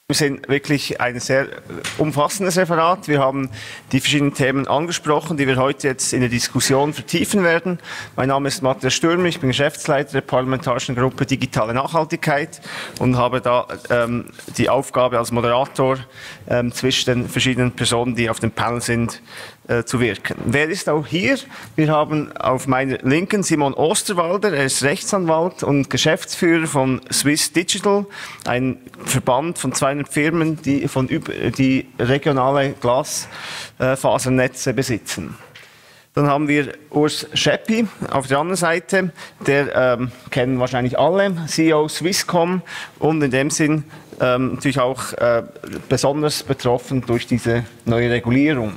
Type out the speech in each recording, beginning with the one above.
Wir sind wirklich ein sehr umfassendes Referat. Wir haben die verschiedenen Themen angesprochen, die wir heute jetzt in der Diskussion vertiefen werden. Mein Name ist Matthias Stürmer, ich bin Geschäftsleiter der Parlamentarischen Gruppe Digitale Nachhaltigkeit und habe da die Aufgabe als Moderator zwischen den verschiedenen Personen, die auf dem Panel sind, zu wirken. Wer ist auch hier? Wir haben auf meiner Linken Simon Osterwalder, er ist Rechtsanwalt und Geschäftsführer von Swiss Digital, ein Verband von 200 Firmen, die regionale Glasfasernetze besitzen. Dann haben wir Urs Scheppi auf der anderen Seite, der kennen wahrscheinlich alle, CEO Swisscom und in dem Sinn natürlich auch besonders betroffen durch diese neue Regulierung.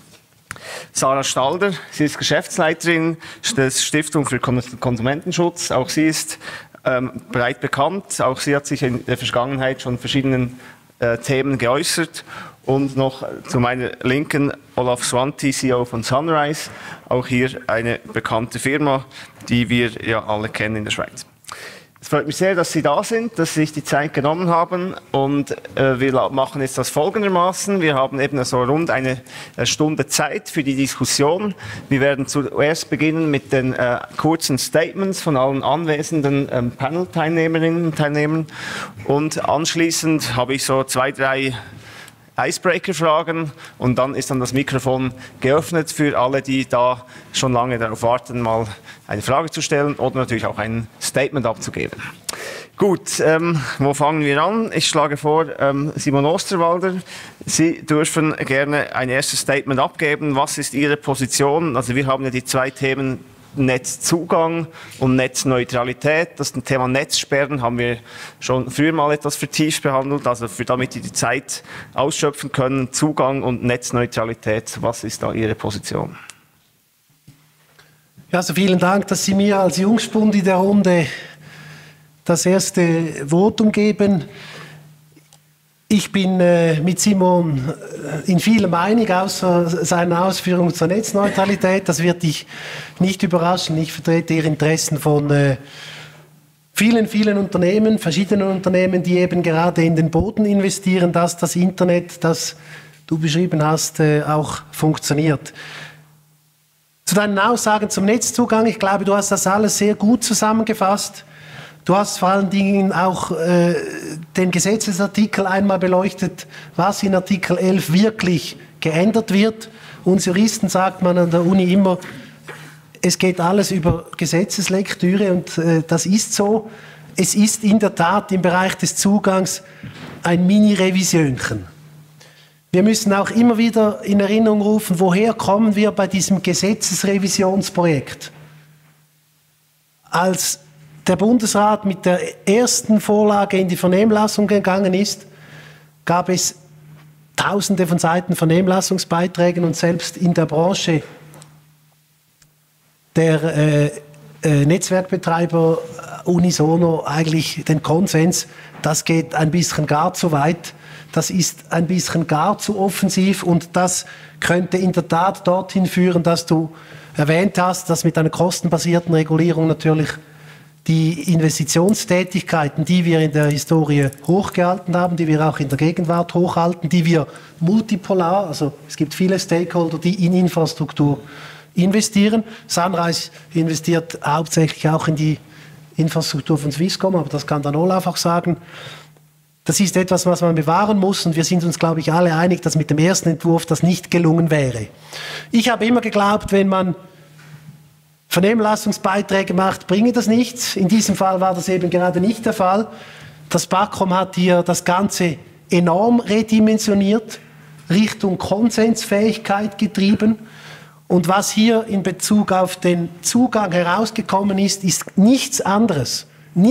Sarah Stalder, sie ist Geschäftsleiterin der Stiftung für Konsumentenschutz. Auch sie ist breit bekannt. Auch sie hat sich in der Vergangenheit schon verschiedenen Themen geäußert. Und noch zu meiner Linken Olaf Swanti, CEO von Sunrise. Auch hier eine bekannte Firma, die wir ja alle kennen in der Schweiz. Es freut mich sehr, dass Sie da sind, dass Sie sich die Zeit genommen haben und wir machen jetzt das folgendermaßen. Wir haben eben so rund eine Stunde Zeit für die Diskussion. Wir werden zuerst beginnen mit den kurzen Statements von allen anwesenden Panel-Teilnehmerinnen und Teilnehmern und anschließend habe ich so 2, 3 Icebreaker-Fragen und dann ist das Mikrofon geöffnet für alle, die da schon lange darauf warten, mal eine Frage zu stellen oder natürlich auch ein Statement abzugeben. Gut, wo fangen wir an? Ich schlage vor, Simon Osterwalder, Sie dürfen gerne ein erstes Statement abgeben. Was ist Ihre Position? Also wir haben ja die 2 Themen Netzzugang und Netzneutralität. Das Thema Netzsperren haben wir schon früher mal etwas vertieft behandelt, also damit wir die Zeit ausschöpfen können. Zugang und Netzneutralität, was ist da Ihre Position? Ja, also vielen Dank, dass Sie mir als Jungspund in der Runde das erste Votum geben. Ich bin mit Simon in vielem einig, außer seiner Ausführungen zur Netzneutralität. Das wird dich nicht überraschen. Ich vertrete die Interessen von vielen Unternehmen, verschiedenen Unternehmen, die eben gerade in den Boden investieren, dass das Internet, das du beschrieben hast, auch funktioniert. Zu deinen Aussagen zum Netzzugang, ich glaube, du hast das alles sehr gut zusammengefasst. Du hast vor allen Dingen auch den Gesetzesartikel einmal beleuchtet, was in Artikel 11 wirklich geändert wird. Uns Juristen sagt man an der Uni immer, es geht alles über Gesetzeslektüre und das ist so. Es ist in der Tat im Bereich des Zugangs ein Mini-Revisionchen. Wir müssen auch immer wieder in Erinnerung rufen, woher kommen wir bei diesem Gesetzesrevisionsprojekt. Als der Bundesrat mit der ersten Vorlage in die Vernehmlassung gegangen ist, gab es Tausende von Seiten Vernehmlassungsbeiträgen und selbst in der Branche der Netzwerkbetreiber unisono eigentlich den Konsens, das geht ein bisschen gar zu weit, das ist ein bisschen gar zu offensiv und das könnte in der Tat dorthin führen, dass du erwähnt hast, dass mit einer kostenbasierten Regulierung natürlich die Investitionstätigkeiten, die wir in der Historie hochgehalten haben, die wir auch in der Gegenwart hochhalten, die wir multipolar, also es gibt viele Stakeholder, die in Infrastruktur investieren. Sunrise investiert hauptsächlich auch in die Infrastruktur von Swisscom, aber das kann dann Olaf auch sagen. Das ist etwas, was man bewahren muss und wir sind uns, glaube ich, alle einig, dass mit dem ersten Entwurf das nicht gelungen wäre. Ich habe immer geglaubt, wenn man Vernehmlassungsbeiträge macht, bringe das nichts. In diesem Fall war das eben gerade nicht der Fall. Das BAKOM hat hier das Ganze enorm redimensioniert, Richtung Konsensfähigkeit getrieben. Und was hier in Bezug auf den Zugang herausgekommen ist, ist nichts anderes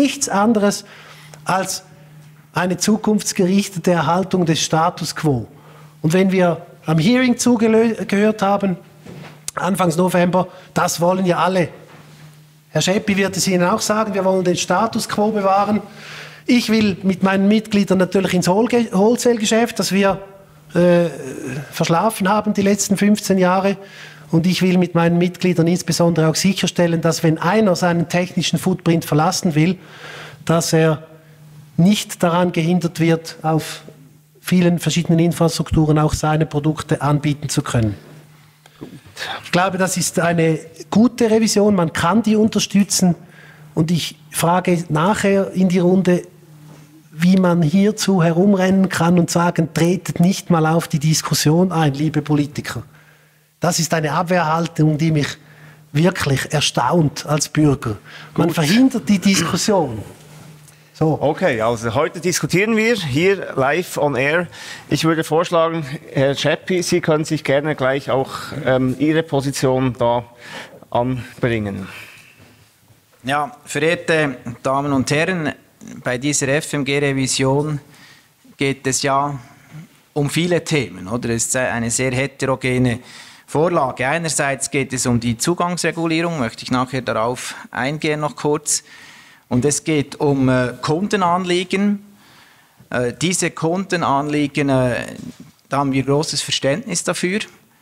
als eine zukunftsgerichtete Erhaltung des Status quo. Und wenn wir am Hearing zugehört haben, Anfangs November, das wollen ja alle. Herr Scheppi wird es Ihnen auch sagen, wir wollen den Status quo bewahren. Ich will mit meinen Mitgliedern natürlich ins Wholesale-Geschäft, das wir verschlafen haben die letzten 15 Jahre. Und ich will mit meinen Mitgliedern insbesondere auch sicherstellen, dass wenn einer seinen technischen Footprint verlassen will, dass er nicht daran gehindert wird, auf vielen verschiedenen Infrastrukturen auch seine Produkte anbieten zu können. Ich glaube, das ist eine gute Revision, man kann die unterstützen und ich frage nachher in die Runde, wie man hierzu herumrennen kann und sagen, tretet nicht mal auf die Diskussion ein, liebe Politiker. Das ist eine Abwehrhaltung, die mich wirklich erstaunt als Bürger. Man verhindert die Diskussion. So. Okay, also heute diskutieren wir hier live on air. Ich würde vorschlagen, Herr Scheppi, Sie können sich gerne gleich auch Ihre Position da anbringen. Ja, verehrte Damen und Herren, bei dieser FMG-Revision geht es ja um viele Themen, oder? Es ist eine sehr heterogene Vorlage. Einerseits geht es um die Zugangsregulierung, möchte ich nachher darauf eingehen noch kurz. Und es geht um Kundenanliegen. Diese Kundenanliegen, da haben wir großes Verständnis dafür.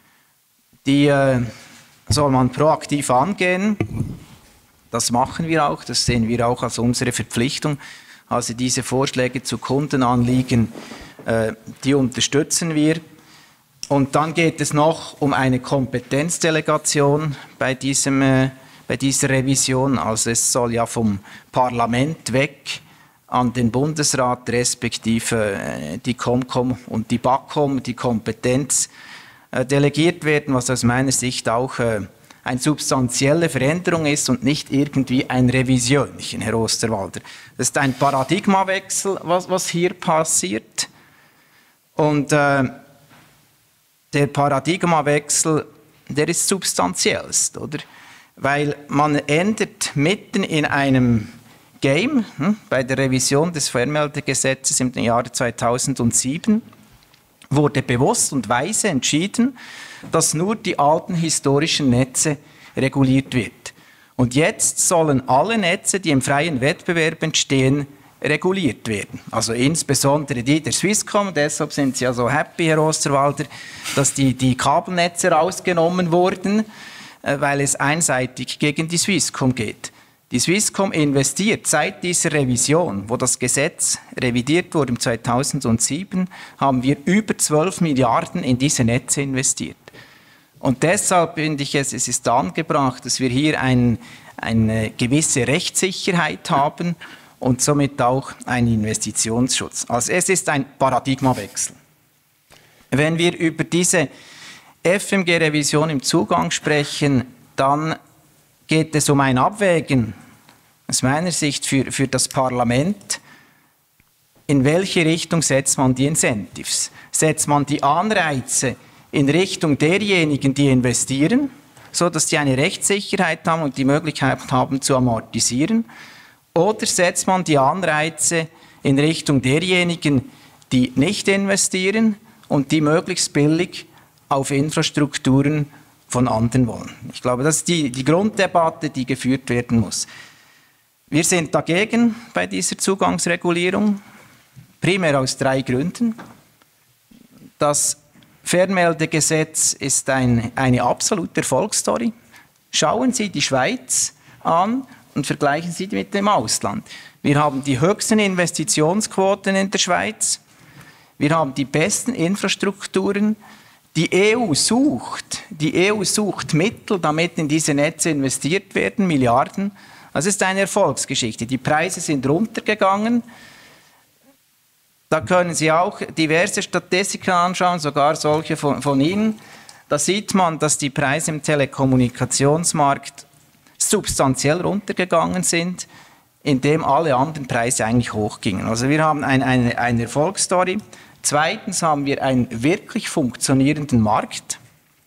Die soll man proaktiv angehen. Das machen wir auch, das sehen wir auch als unsere Verpflichtung. Also diese Vorschläge zu Kundenanliegen, die unterstützen wir. Und dann geht es noch um eine Kompetenzdelegation bei dieser Revision. Also es soll ja vom Parlament weg an den Bundesrat, respektive die COMCOM und die BAKOM, die Kompetenz delegiert werden, was aus meiner Sicht auch eine substanzielle Veränderung ist und nicht irgendwie ein Revisionchen, Herr Osterwalder. Das ist ein Paradigmawechsel, was hier passiert. Und der Paradigmawechsel, der ist substanziellst, oder? Weil man ändert mitten in einem Game, bei der Revision des Fernmeldegesetzes im Jahre 2007, wurde bewusst und weise entschieden, dass nur die alten historischen Netze reguliert wird. Und jetzt sollen alle Netze, die im freien Wettbewerb entstehen, reguliert werden. Also insbesondere die der Swisscom. Deshalb sind Sie ja so happy, Herr Osterwalder, dass die Kabelnetze rausgenommen wurden, weil es einseitig gegen die Swisscom geht. Die Swisscom investiert seit dieser Revision, wo das Gesetz revidiert wurde im 2007, haben wir über 12 Milliarden in diese Netze investiert. Und deshalb finde ich es ist angebracht, dass wir hier eine gewisse Rechtssicherheit haben und somit auch einen Investitionsschutz. Also es ist ein Paradigmawechsel. Wenn wir über diese FMG-Revision im Zugang sprechen, dann geht es um ein Abwägen, aus meiner Sicht für das Parlament, in welche Richtung setzt man die Incentives? Setzt man die Anreize in Richtung derjenigen, die investieren, sodass die eine Rechtssicherheit haben und die Möglichkeit haben zu amortisieren? Oder setzt man die Anreize in Richtung derjenigen, die nicht investieren und die möglichst billig auf Infrastrukturen von anderen wollen? Ich glaube, das ist die Grunddebatte, die geführt werden muss. Wir sind dagegen bei dieser Zugangsregulierung, primär aus 3 Gründen. Das Fernmeldegesetz ist eine absolute Erfolgsstory. Schauen Sie die Schweiz an und vergleichen Sie mit dem Ausland. Wir haben die höchsten Investitionsquoten in der Schweiz. Wir haben die besten Infrastrukturen. Die EU sucht Mittel, damit in diese Netze investiert werden, Milliarden. Das ist eine Erfolgsgeschichte. Die Preise sind runtergegangen. Da können Sie auch diverse Statistiken anschauen, sogar solche von Ihnen. Da sieht man, dass die Preise im Telekommunikationsmarkt substanziell runtergegangen sind, indem alle anderen Preise eigentlich hochgingen. Also wir haben eine Erfolgsstory. Zweitens haben wir einen wirklich funktionierenden Markt.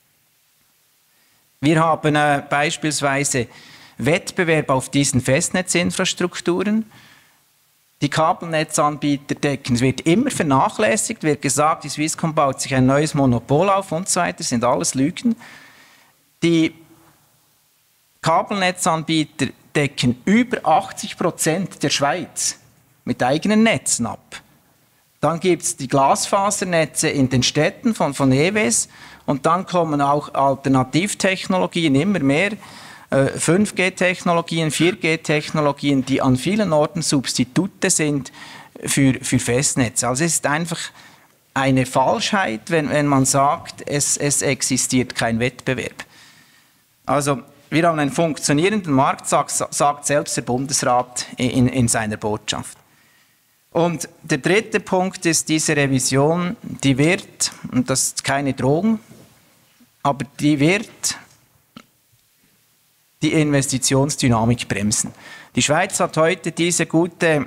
Wir haben beispielsweise Wettbewerb auf diesen Festnetzinfrastrukturen. Die Kabelnetzanbieter decken, es wird immer vernachlässigt, wird gesagt, die Swisscom baut sich ein neues Monopol auf und so weiter, das sind alles Lügen. Die Kabelnetzanbieter decken über 80% der Schweiz mit eigenen Netzen ab. Dann gibt es die Glasfasernetze in den Städten von EWES und dann kommen auch Alternativtechnologien immer mehr, 5G-Technologien, 4G-Technologien, die an vielen Orten Substitute sind für Festnetze. Also es ist einfach eine Falschheit, wenn man sagt, es existiert kein Wettbewerb. Also wir haben einen funktionierenden Markt, sagt selbst der Bundesrat in seiner Botschaft. Und der dritte Punkt ist, diese Revision, die wird, und das ist keine Drohung, aber die wird die Investitionsdynamik bremsen. Die Schweiz hat heute diese gute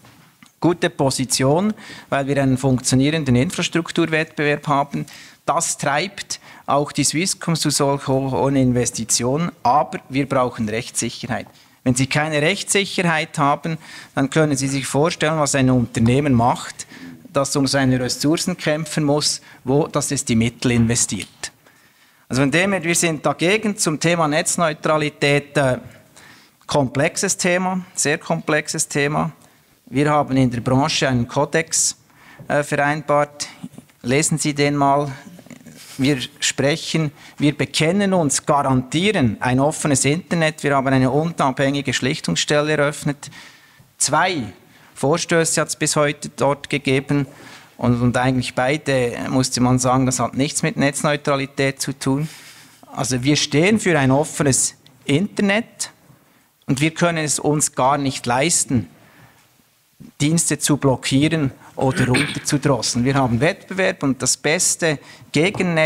Position, weil wir einen funktionierenden Infrastrukturwettbewerb haben. Das treibt auch die Swisscom zu solch hohen Investitionen, aber wir brauchen Rechtssicherheit. Wenn Sie keine Rechtssicherheit haben, dann können Sie sich vorstellen, was ein Unternehmen macht, das um seine Ressourcen kämpfen muss, wo das es die Mittel investiert. Also von dem her, wir sind dagegen. Zum Thema Netzneutralität, komplexes Thema, sehr komplexes Thema. Wir haben in der Branche einen Kodex vereinbart. Lesen Sie den mal. Wir sprechen, wir bekennen uns, garantieren ein offenes Internet. Wir haben eine unabhängige Schlichtungsstelle eröffnet. 2 Vorstöße hat es bis heute dort gegeben. Und eigentlich beide, musste man sagen, das hat nichts mit Netzneutralität zu tun. Also wir stehen für ein offenes Internet und wir können es uns gar nicht leisten, Dienste zu blockieren oder runterzudrosseln. Wir haben Wettbewerb und das Beste gegen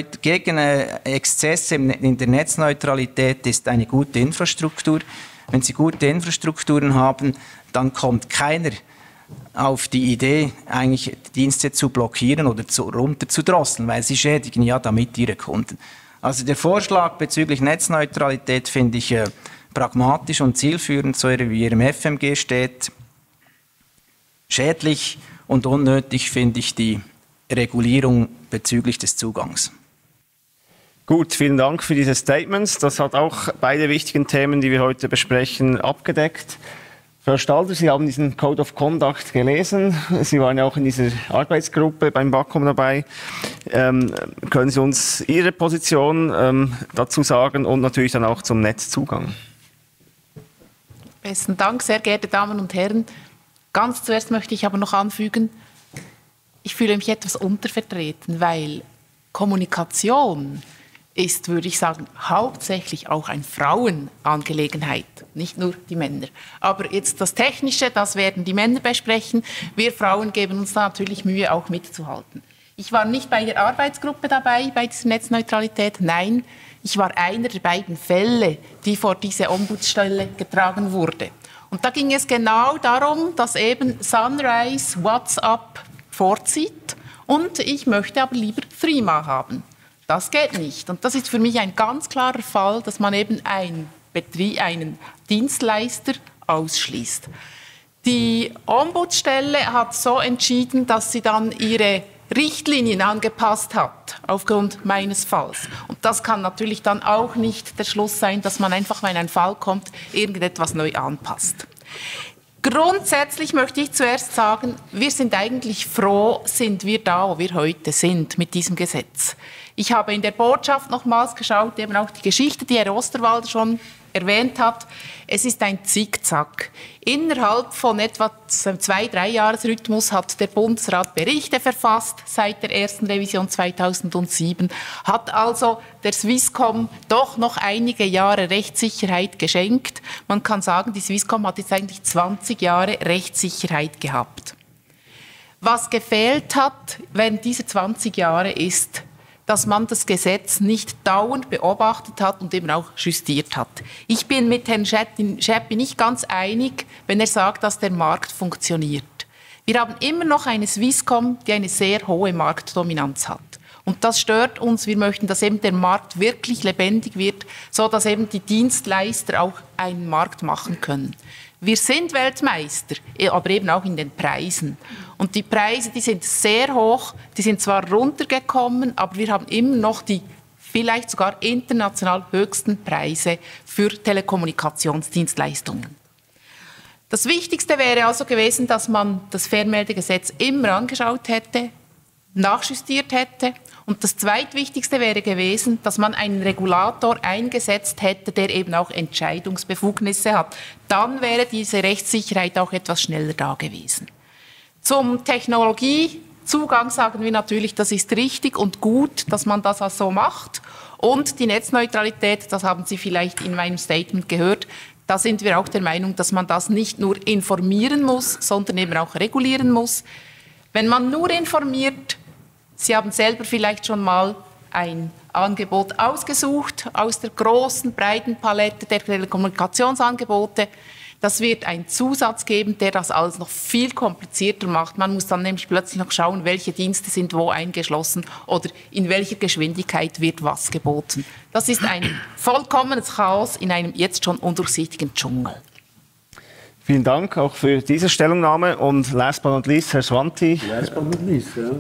Exzesse in der Netzneutralität ist eine gute Infrastruktur. Wenn Sie gute Infrastrukturen haben, dann kommt keiner auf die Idee, eigentlich Dienste zu blockieren oder runterzudrosseln, weil sie schädigen ja damit ihre Kunden. Also der Vorschlag bezüglich Netzneutralität finde ich pragmatisch und zielführend, so wie er im FMG steht. Schädlich und unnötig finde ich die Regulierung bezüglich des Zugangs. Gut, vielen Dank für diese Statements. Das hat auch beide wichtigen Themen, die wir heute besprechen, abgedeckt. Frau Stalder, Sie haben diesen Code of Conduct gelesen. Sie waren ja auch in dieser Arbeitsgruppe beim BAKOM dabei. Können Sie uns Ihre Position dazu sagen und natürlich dann auch zum Netzzugang? Besten Dank, sehr geehrte Damen und Herren. Ganz zuerst möchte ich aber noch anfügen, ich fühle mich etwas untervertreten, weil Kommunikation ist, würde ich sagen, hauptsächlich auch eine Frauenangelegenheit, nicht nur die Männer. Aber jetzt das Technische, das werden die Männer besprechen. Wir Frauen geben uns da natürlich Mühe, auch mitzuhalten. Ich war nicht bei der Arbeitsgruppe dabei, bei dieser Netzneutralität. Nein, ich war einer der beiden Fälle, die vor diese Ombudsstelle getragen wurde. Und da ging es genau darum, dass eben Sunrise WhatsApp vorzieht und ich möchte aber lieber Threema haben. Das geht nicht. Und das ist für mich ein ganz klarer Fall, dass man eben einen Dienstleister ausschließt. Die Ombudsstelle hat so entschieden, dass sie dann ihre Richtlinien angepasst hat, aufgrund meines Falls. Und das kann natürlich dann auch nicht der Schluss sein, dass man einfach, wenn ein Fall kommt, irgendetwas neu anpasst. Grundsätzlich möchte ich zuerst sagen, wir sind eigentlich froh, sind wir da, wo wir heute sind mit diesem Gesetz. Ich habe in der Botschaft nochmals geschaut, eben auch die Geschichte, die Herr Osterwalder schon erwähnt hat. Es ist ein Zickzack. Innerhalb von etwa 2-3 Jahresrhythmus hat der Bundesrat Berichte verfasst, seit der ersten Revision 2007, hat also der Swisscom doch noch einige Jahre Rechtssicherheit geschenkt. Man kann sagen, die Swisscom hat jetzt eigentlich 20 Jahre Rechtssicherheit gehabt. Was gefehlt hat während dieser 20 Jahre ist, dass man das Gesetz nicht dauernd beobachtet hat und eben auch justiert hat. Ich bin mit Herrn Scheppi nicht ganz einig, wenn er sagt, dass der Markt funktioniert. Wir haben immer noch eine Swisscom, die eine sehr hohe Marktdominanz hat. Und das stört uns. Wir möchten, dass eben der Markt wirklich lebendig wird, so dass eben die Dienstleister auch einen Markt machen können. Wir sind Weltmeister, aber eben auch in den Preisen. Und die Preise, die sind sehr hoch, die sind zwar runtergekommen, aber wir haben immer noch die vielleicht sogar international höchsten Preise für Telekommunikationsdienstleistungen. Das Wichtigste wäre also gewesen, dass man das Fernmeldegesetz immer angeschaut hätte, nachjustiert hätte. Und das Zweitwichtigste wäre gewesen, dass man einen Regulator eingesetzt hätte, der eben auch Entscheidungsbefugnisse hat. Dann wäre diese Rechtssicherheit auch etwas schneller da gewesen. Zum Technologie Zugang sagen wir natürlich, das ist richtig und gut, dass man das auch so macht. Und die Netzneutralität, das haben Sie vielleicht in meinem Statement gehört, da sind wir auch der Meinung, dass man das nicht nur informieren muss, sondern eben auch regulieren muss. Wenn man nur informiert, Sie haben selber vielleicht schon mal ein Angebot ausgesucht aus der großen, breiten Palette der Telekommunikationsangebote. Das wird einen Zusatz geben, der das alles noch viel komplizierter macht. Man muss dann nämlich plötzlich noch schauen, welche Dienste sind wo eingeschlossen oder in welcher Geschwindigkeit wird was geboten. Das ist ein vollkommenes Chaos in einem jetzt schon undurchsichtigen Dschungel. Vielen Dank auch für diese Stellungnahme. Und last but not least, Herr Swanti. Last but not least, ja.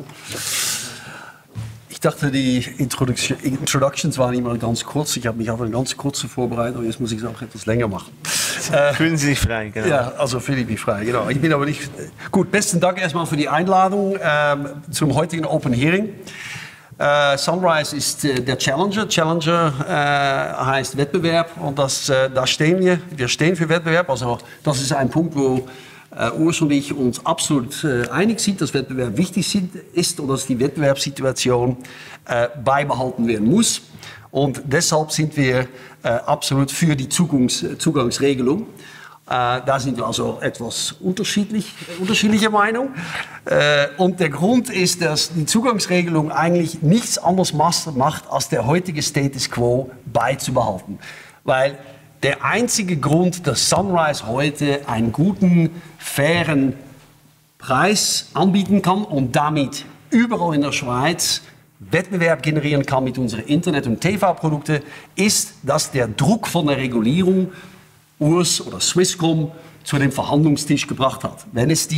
Ich dachte, die Introductions waren immer ganz kurz. Ich habe mich auf eine ganz kurze vorbereitet, aber jetzt muss ich es auch etwas länger machen. Fühlen Sie sich frei, genau. Ja, also fühle ich mich frei, genau. Ich bin aber nicht... Gut, besten Dank erstmal für die Einladung zum heutigen Open Hearing. Sunrise ist der Challenger. Challenger heißt Wettbewerb und da stehen wir. Wir stehen für Wettbewerb. Also das ist ein Punkt, wo Urs und ich uns absolut einig sind, dass Wettbewerb wichtig ist und dass die Wettbewerbssituation beibehalten werden muss. Und deshalb sind wir absolut für die Zugangsregelung. Da sind wir also etwas unterschiedlicher Meinung. Und der Grund ist, dass die Zugangsregelung eigentlich nichts anderes macht, als der heutige Status quo beizubehalten. Weil der einzige Grund, dass Sunrise heute einen guten, fairen Preis anbieten kann und damit überall in der Schweiz Wettbewerb generieren kann mit unseren Internet- und TV-Produkten, ist, dass der Druck von der Regulierung Urs oder Swisscom zu dem Verhandlungstisch gebracht hat. Wenn es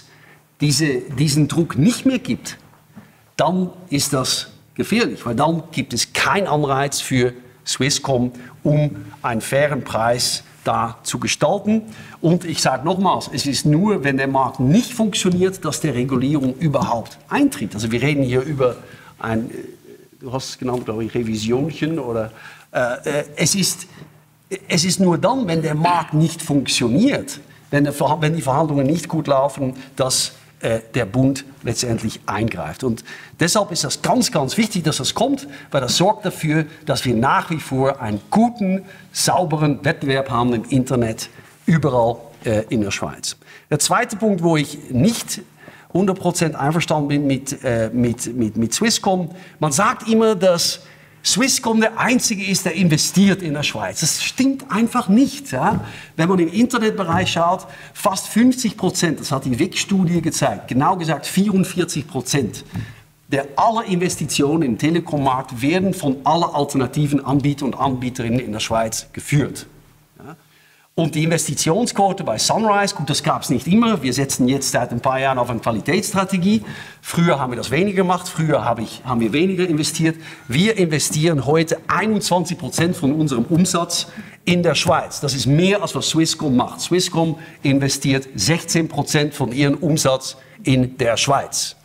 diesen Druck nicht mehr gibt, dann ist das gefährlich, weil dann gibt es keinen Anreiz für Swisscom, um einen fairen Preis da zu gestalten. Und ich sage nochmals, es ist nur, wenn der Markt nicht funktioniert, dass der Regulierung überhaupt eintritt. Also wir reden hier über ein, du hast es genannt, glaube ich, Revisionchen oder es ist nur dann, wenn der Markt nicht funktioniert, wenn die Verhandlungen nicht gut laufen, dass der Bund letztendlich eingreift. Und deshalb ist das ganz, ganz wichtig, dass das kommt, weil das sorgt dafür, dass wir nach wie vor einen guten, sauberen Wettbewerb haben im Internet, überall in der Schweiz. Der zweite Punkt, wo ich nicht 100% einverstanden bin mit Swisscom, man sagt immer, dass Swisscom der Einzige ist, der investiert in der Schweiz. Das stimmt einfach nicht. Ja? Wenn man im Internetbereich schaut, fast 50%, das hat die WIC-Studie gezeigt, genau gesagt 44% der aller Investitionen im Telekommarkt werden von aller alternativen Anbieter und Anbieterinnen in der Schweiz geführt. Ja? Und die Investitionsquote bei Sunrise, gut, das gab es nicht immer. Wir setzen jetzt seit ein paar Jahren auf eine Qualitätsstrategie. Früher haben wir das weniger gemacht, früher haben wir weniger investiert. Wir investieren heute 21% von unserem Umsatz in der Schweiz. Das ist mehr, als was Swisscom macht. Swisscom investiert 16% von ihrem Umsatz in der Schweiz.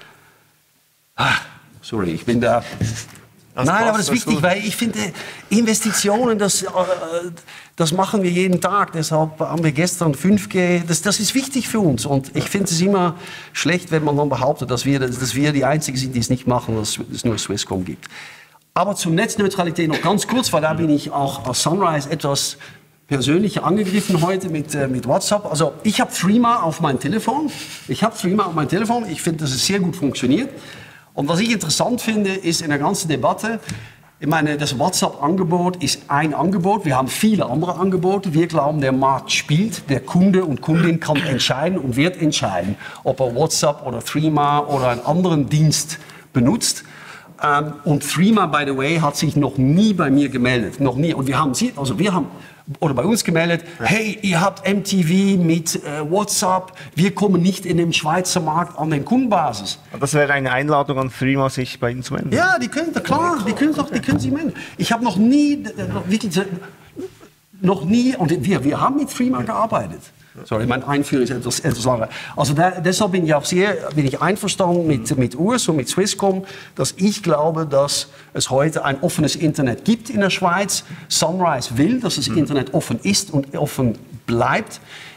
Sorry, ich bin da... Nein, aber das ist wichtig, weil ich finde, Investitionen, das machen wir jeden Tag. Deshalb haben wir gestern 5G, das ist wichtig für uns. Und ich finde es immer schlecht, wenn man dann behauptet, dass wir die Einzigen sind, die es nicht machen, dass es nur Swisscom gibt. Aber zur Netzneutralität noch ganz kurz, weil da bin ich auch als Sunrise etwas persönlich angegriffen heute mit WhatsApp. Also ich habe Threema auf meinem Telefon. Ich finde, dass es sehr gut funktioniert. Und was ich interessant finde, ist in der ganzen Debatte, ich meine, das WhatsApp-Angebot ist ein Angebot. Wir haben viele andere Angebote. Wir glauben, der Markt spielt. Der Kunde und Kundin kann entscheiden und wird entscheiden, ob er WhatsApp oder Threema oder einen anderen Dienst benutzt. Und Threema, by the way, hat sich noch nie bei mir gemeldet. Noch nie. Und wir haben bei uns gemeldet, hey, ihr habt MTV mit WhatsApp, wir kommen nicht in den Schweizer Markt an den Kundenbasis. Das wäre eine Einladung an Threema, sich bei Ihnen zu melden. Ja, die können sich melden. Ich habe noch nie, und wir haben mit Threema gearbeitet. Sorry, mein Einführung ist etwas langer. Also deshalb bin ich einverstanden mit Urs und mit Swisscom, dass ich glaube, dass es heute ein offenes Internet gibt in der Schweiz. Sunrise will, dass das Internet offen ist und offen bleibt.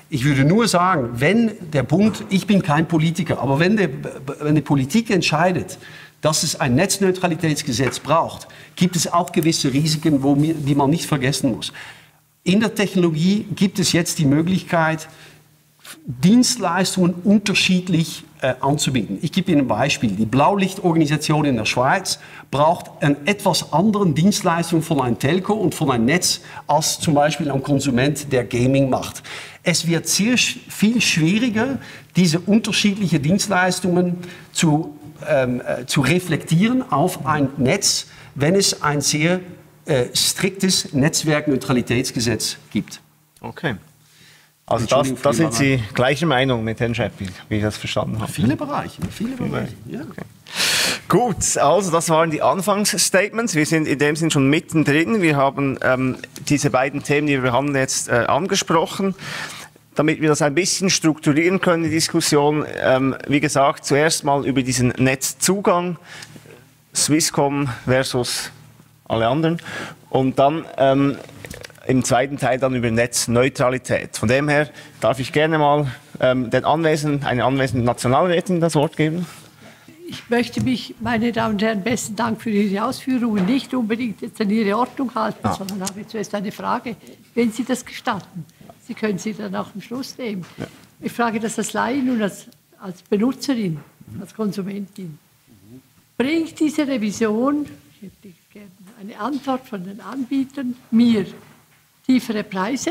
Ich würde nur sagen, wenn der Bund, ich bin kein Politiker, aber wenn die Politik entscheidet, dass es ein Netzneutralitätsgesetz braucht, gibt es auch gewisse Risiken, die man nicht vergessen muss. In der Technologie gibt es jetzt die Möglichkeit, Dienstleistungen unterschiedlich anzubieten. Ich gebe Ihnen ein Beispiel. Die Blaulichtorganisation in der Schweiz braucht einen etwas anderen Dienstleistung von einem Telco und von einem Netz als zum Beispiel ein Konsument, der Gaming macht. Es wird sehr viel schwieriger, diese unterschiedlichen Dienstleistungen zu reflektieren auf ein Netz, wenn es ein sehr striktes Netzwerkneutralitätsgesetz gibt. Okay. Also da sind Sie gleicher Meinung mit Herrn Schäppi, wie ich das verstanden habe. Viele Bereiche. Ja. Okay. Gut, also das waren die Anfangsstatements. Wir sind in dem Sinn schon mittendrin. Wir haben diese beiden Themen, die wir behandeln, jetzt angesprochen. Damit wir das ein bisschen strukturieren können, die Diskussion, wie gesagt, zuerst mal über diesen Netzzugang, Swisscom versus alle anderen, und dann im zweiten Teil dann über Netzneutralität. Von dem her darf ich gerne mal einer anwesenden Nationalrätin das Wort geben. Ich möchte mich, meine Damen und Herren, besten Dank für Ihre Ausführungen nicht unbedingt jetzt an Ihre Ordnung halten, sondern habe zuerst eine Frage, wenn Sie das gestatten. Sie können sie dann auch am Schluss nehmen. Ja. Ich frage das als Laien und als Benutzerin, als Konsumentin. Bringt diese Revision, ich hätte gerne eine Antwort von den Anbietern, mir tiefere Preise,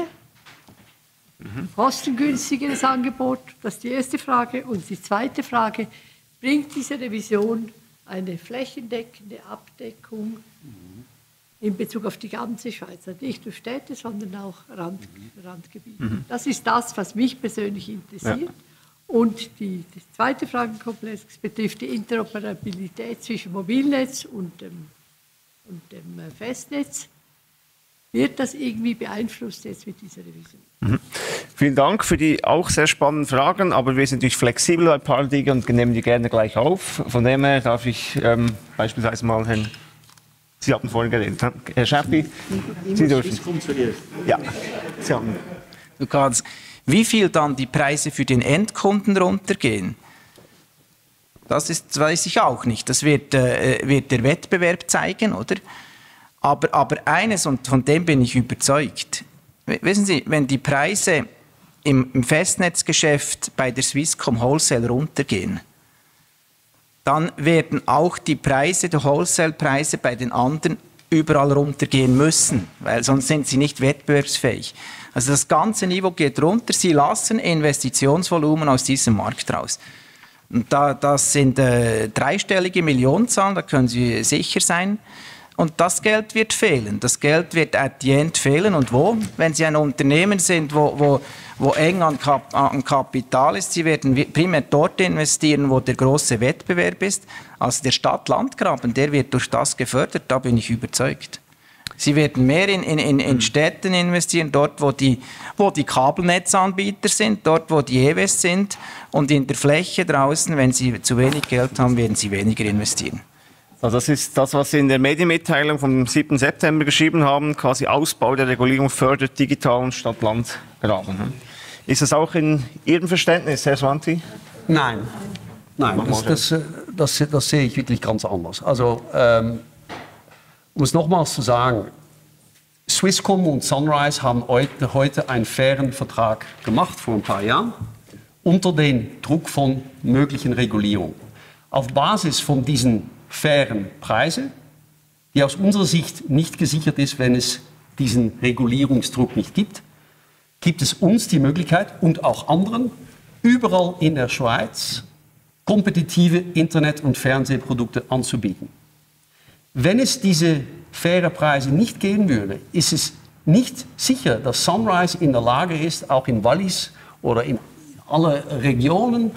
kostengünstigeres Angebot? Das ist die erste Frage. Und die zweite Frage, bringt diese Revision eine flächendeckende Abdeckung in Bezug auf die ganze Schweiz, also nicht nur Städte, sondern auch Randgebiete? Das ist das, was mich persönlich interessiert. Ja. Und der zweite Fragenkomplex betrifft die Interoperabilität zwischen Mobilnetz und dem Festnetz. Wird das irgendwie beeinflusst jetzt mit dieser Revision? Vielen Dank für die auch sehr spannenden Fragen, aber wir sind natürlich flexibel bei ein paar Dingen und nehmen die gerne gleich auf. Von dem her darf ich beispielsweise mal Herrn, Sie hatten vorhin geredet, Herr Schäppi, Sie dürfen. Ja, Sie haben. Du kannst, wie viel dann die Preise für den Endkunden runtergehen? Das weiß ich auch nicht. Das wird der Wettbewerb zeigen, oder? Aber eines, und von dem bin ich überzeugt, wissen Sie, wenn die Preise im Festnetzgeschäft bei der Swisscom Wholesale runtergehen, dann werden auch die Preise, die Wholesale-Preise bei den anderen überall runtergehen müssen, weil sonst sind sie nicht wettbewerbsfähig. Also das ganze Niveau geht runter, sie lassen Investitionsvolumen aus diesem Markt raus. Und das sind dreistellige Millionenzahlen, da können Sie sicher sein. Und das Geld wird fehlen. Das Geld wird at the end fehlen. Und wo? Wenn Sie ein Unternehmen sind, wo eng an Kapital ist, Sie werden primär dort investieren, wo der große Wettbewerb ist. Also der Stadt-Land-Graben, der wird durch das gefördert, da bin ich überzeugt. Sie werden mehr in Städten investieren, dort wo die Kabelnetzanbieter sind, dort wo die EWS sind. Und in der Fläche draußen, wenn Sie zu wenig Geld haben, werden Sie weniger investieren. Also das ist das, was Sie in der Medienmitteilung vom 7. September geschrieben haben, quasi Ausbau der Regulierung fördert digitalen Stadt-Land-Graben. Ist das auch in Ihrem Verständnis, Herr Swanti? Nein, das sehe ich wirklich ganz anders. Also, um es nochmals zu sagen, Swisscom und Sunrise haben heute einen fairen Vertrag gemacht, vor ein paar Jahren, unter dem Druck von möglichen Regulierungen. Auf Basis von diesen fairen Preise, die aus unserer Sicht nicht gesichert ist, wenn es diesen Regulierungsdruck nicht gibt, gibt es uns die Möglichkeit und auch anderen, überall in der Schweiz kompetitive Internet- und Fernsehprodukte anzubieten. Wenn es diese faire Preise nicht geben würde, ist es nicht sicher, dass Sunrise in der Lage ist, auch in Wallis oder in alle Regionen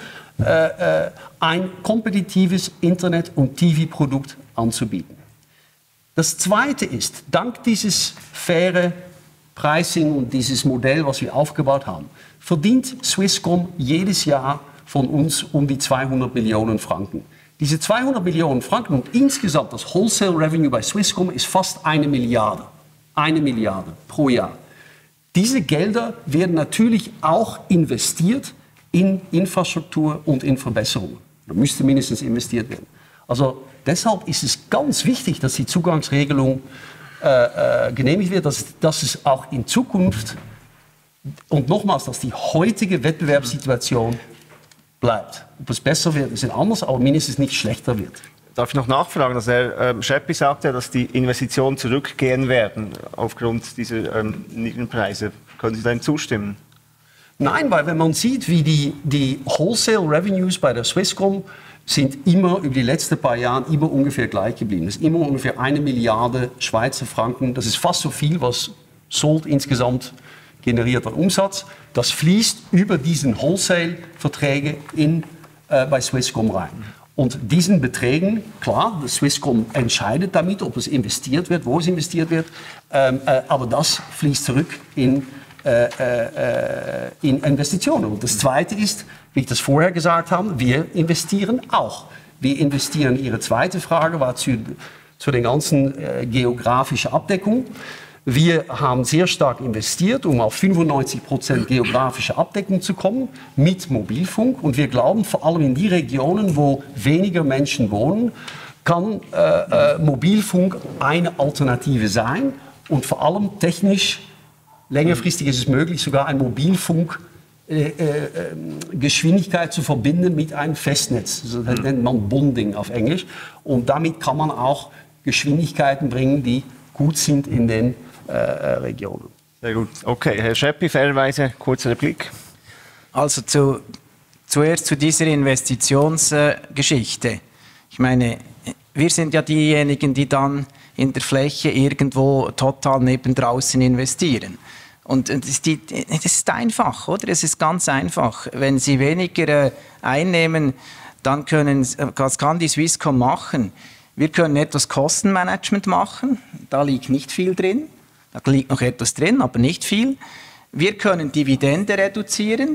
ein kompetitives Internet- und TV-Produkt anzubieten. Das Zweite ist, dank dieses faire Pricing und dieses Modell, was wir aufgebaut haben, verdient Swisscom jedes Jahr von uns um die 200 Millionen Franken. Diese 200 Millionen Franken und insgesamt das Wholesale Revenue bei Swisscom ist fast 1 Milliarde. 1 Milliarde pro Jahr. Diese Gelder werden natürlich auch investiert in Infrastruktur und in Verbesserungen. Da müsste mindestens investiert werden. Also deshalb ist es ganz wichtig, dass die Zugangsregelung genehmigt wird, dass es auch in Zukunft, und nochmals, dass die heutige Wettbewerbssituation bleibt. Ob es besser wird, ist anders, aber mindestens nicht schlechter wird. Darf ich noch nachfragen? Also Herr Scheppi sagt ja, dass die Investitionen zurückgehen werden aufgrund dieser niedrigen Preise. Können Sie dem zustimmen? Nein, weil wenn man sieht, wie die Wholesale Revenues bei der Swisscom sind immer über die letzten paar Jahre immer ungefähr gleich geblieben. Das ist immer ungefähr 1 Milliarde Schweizer Franken. Das ist fast so viel, was Salt insgesamt generiert an Umsatz. Das fließt über diesen Wholesale-Verträge bei Swisscom rein. Und diesen Beträgen, klar, Swisscom entscheidet damit, ob es investiert wird, wo es investiert wird, aber das fließt zurück in Investitionen. Und das Zweite ist, wie ich das vorher gesagt habe, wir investieren auch. Wir investieren, Ihre zweite Frage war zu den ganzen geografischen Abdeckung. Wir haben sehr stark investiert, um auf 95% geografische Abdeckung zu kommen mit Mobilfunk. Und wir glauben, vor allem in die Regionen, wo weniger Menschen wohnen, kann Mobilfunk eine Alternative sein. Und vor allem technisch, längerfristig ist es möglich, sogar ein Mobilfunk Geschwindigkeit zu verbinden mit einem Festnetz. Das nennt man Bonding auf Englisch. Und damit kann man auch Geschwindigkeiten bringen, die gut sind in den Regionen. Sehr gut. Okay, Herr Scheppi, fairerweise kurze Replik. Also zuerst zu dieser Investitionsgeschichte. Ich meine, wir sind ja diejenigen, die dann in der Fläche irgendwo total neben draußen investieren. Und das ist einfach, oder? Es ist ganz einfach. Wenn Sie weniger einnehmen, dann was kann die Swisscom machen? Wir können etwas Kostenmanagement machen, da liegt nicht viel drin. Da liegt noch etwas drin, aber nicht viel. Wir können Dividende reduzieren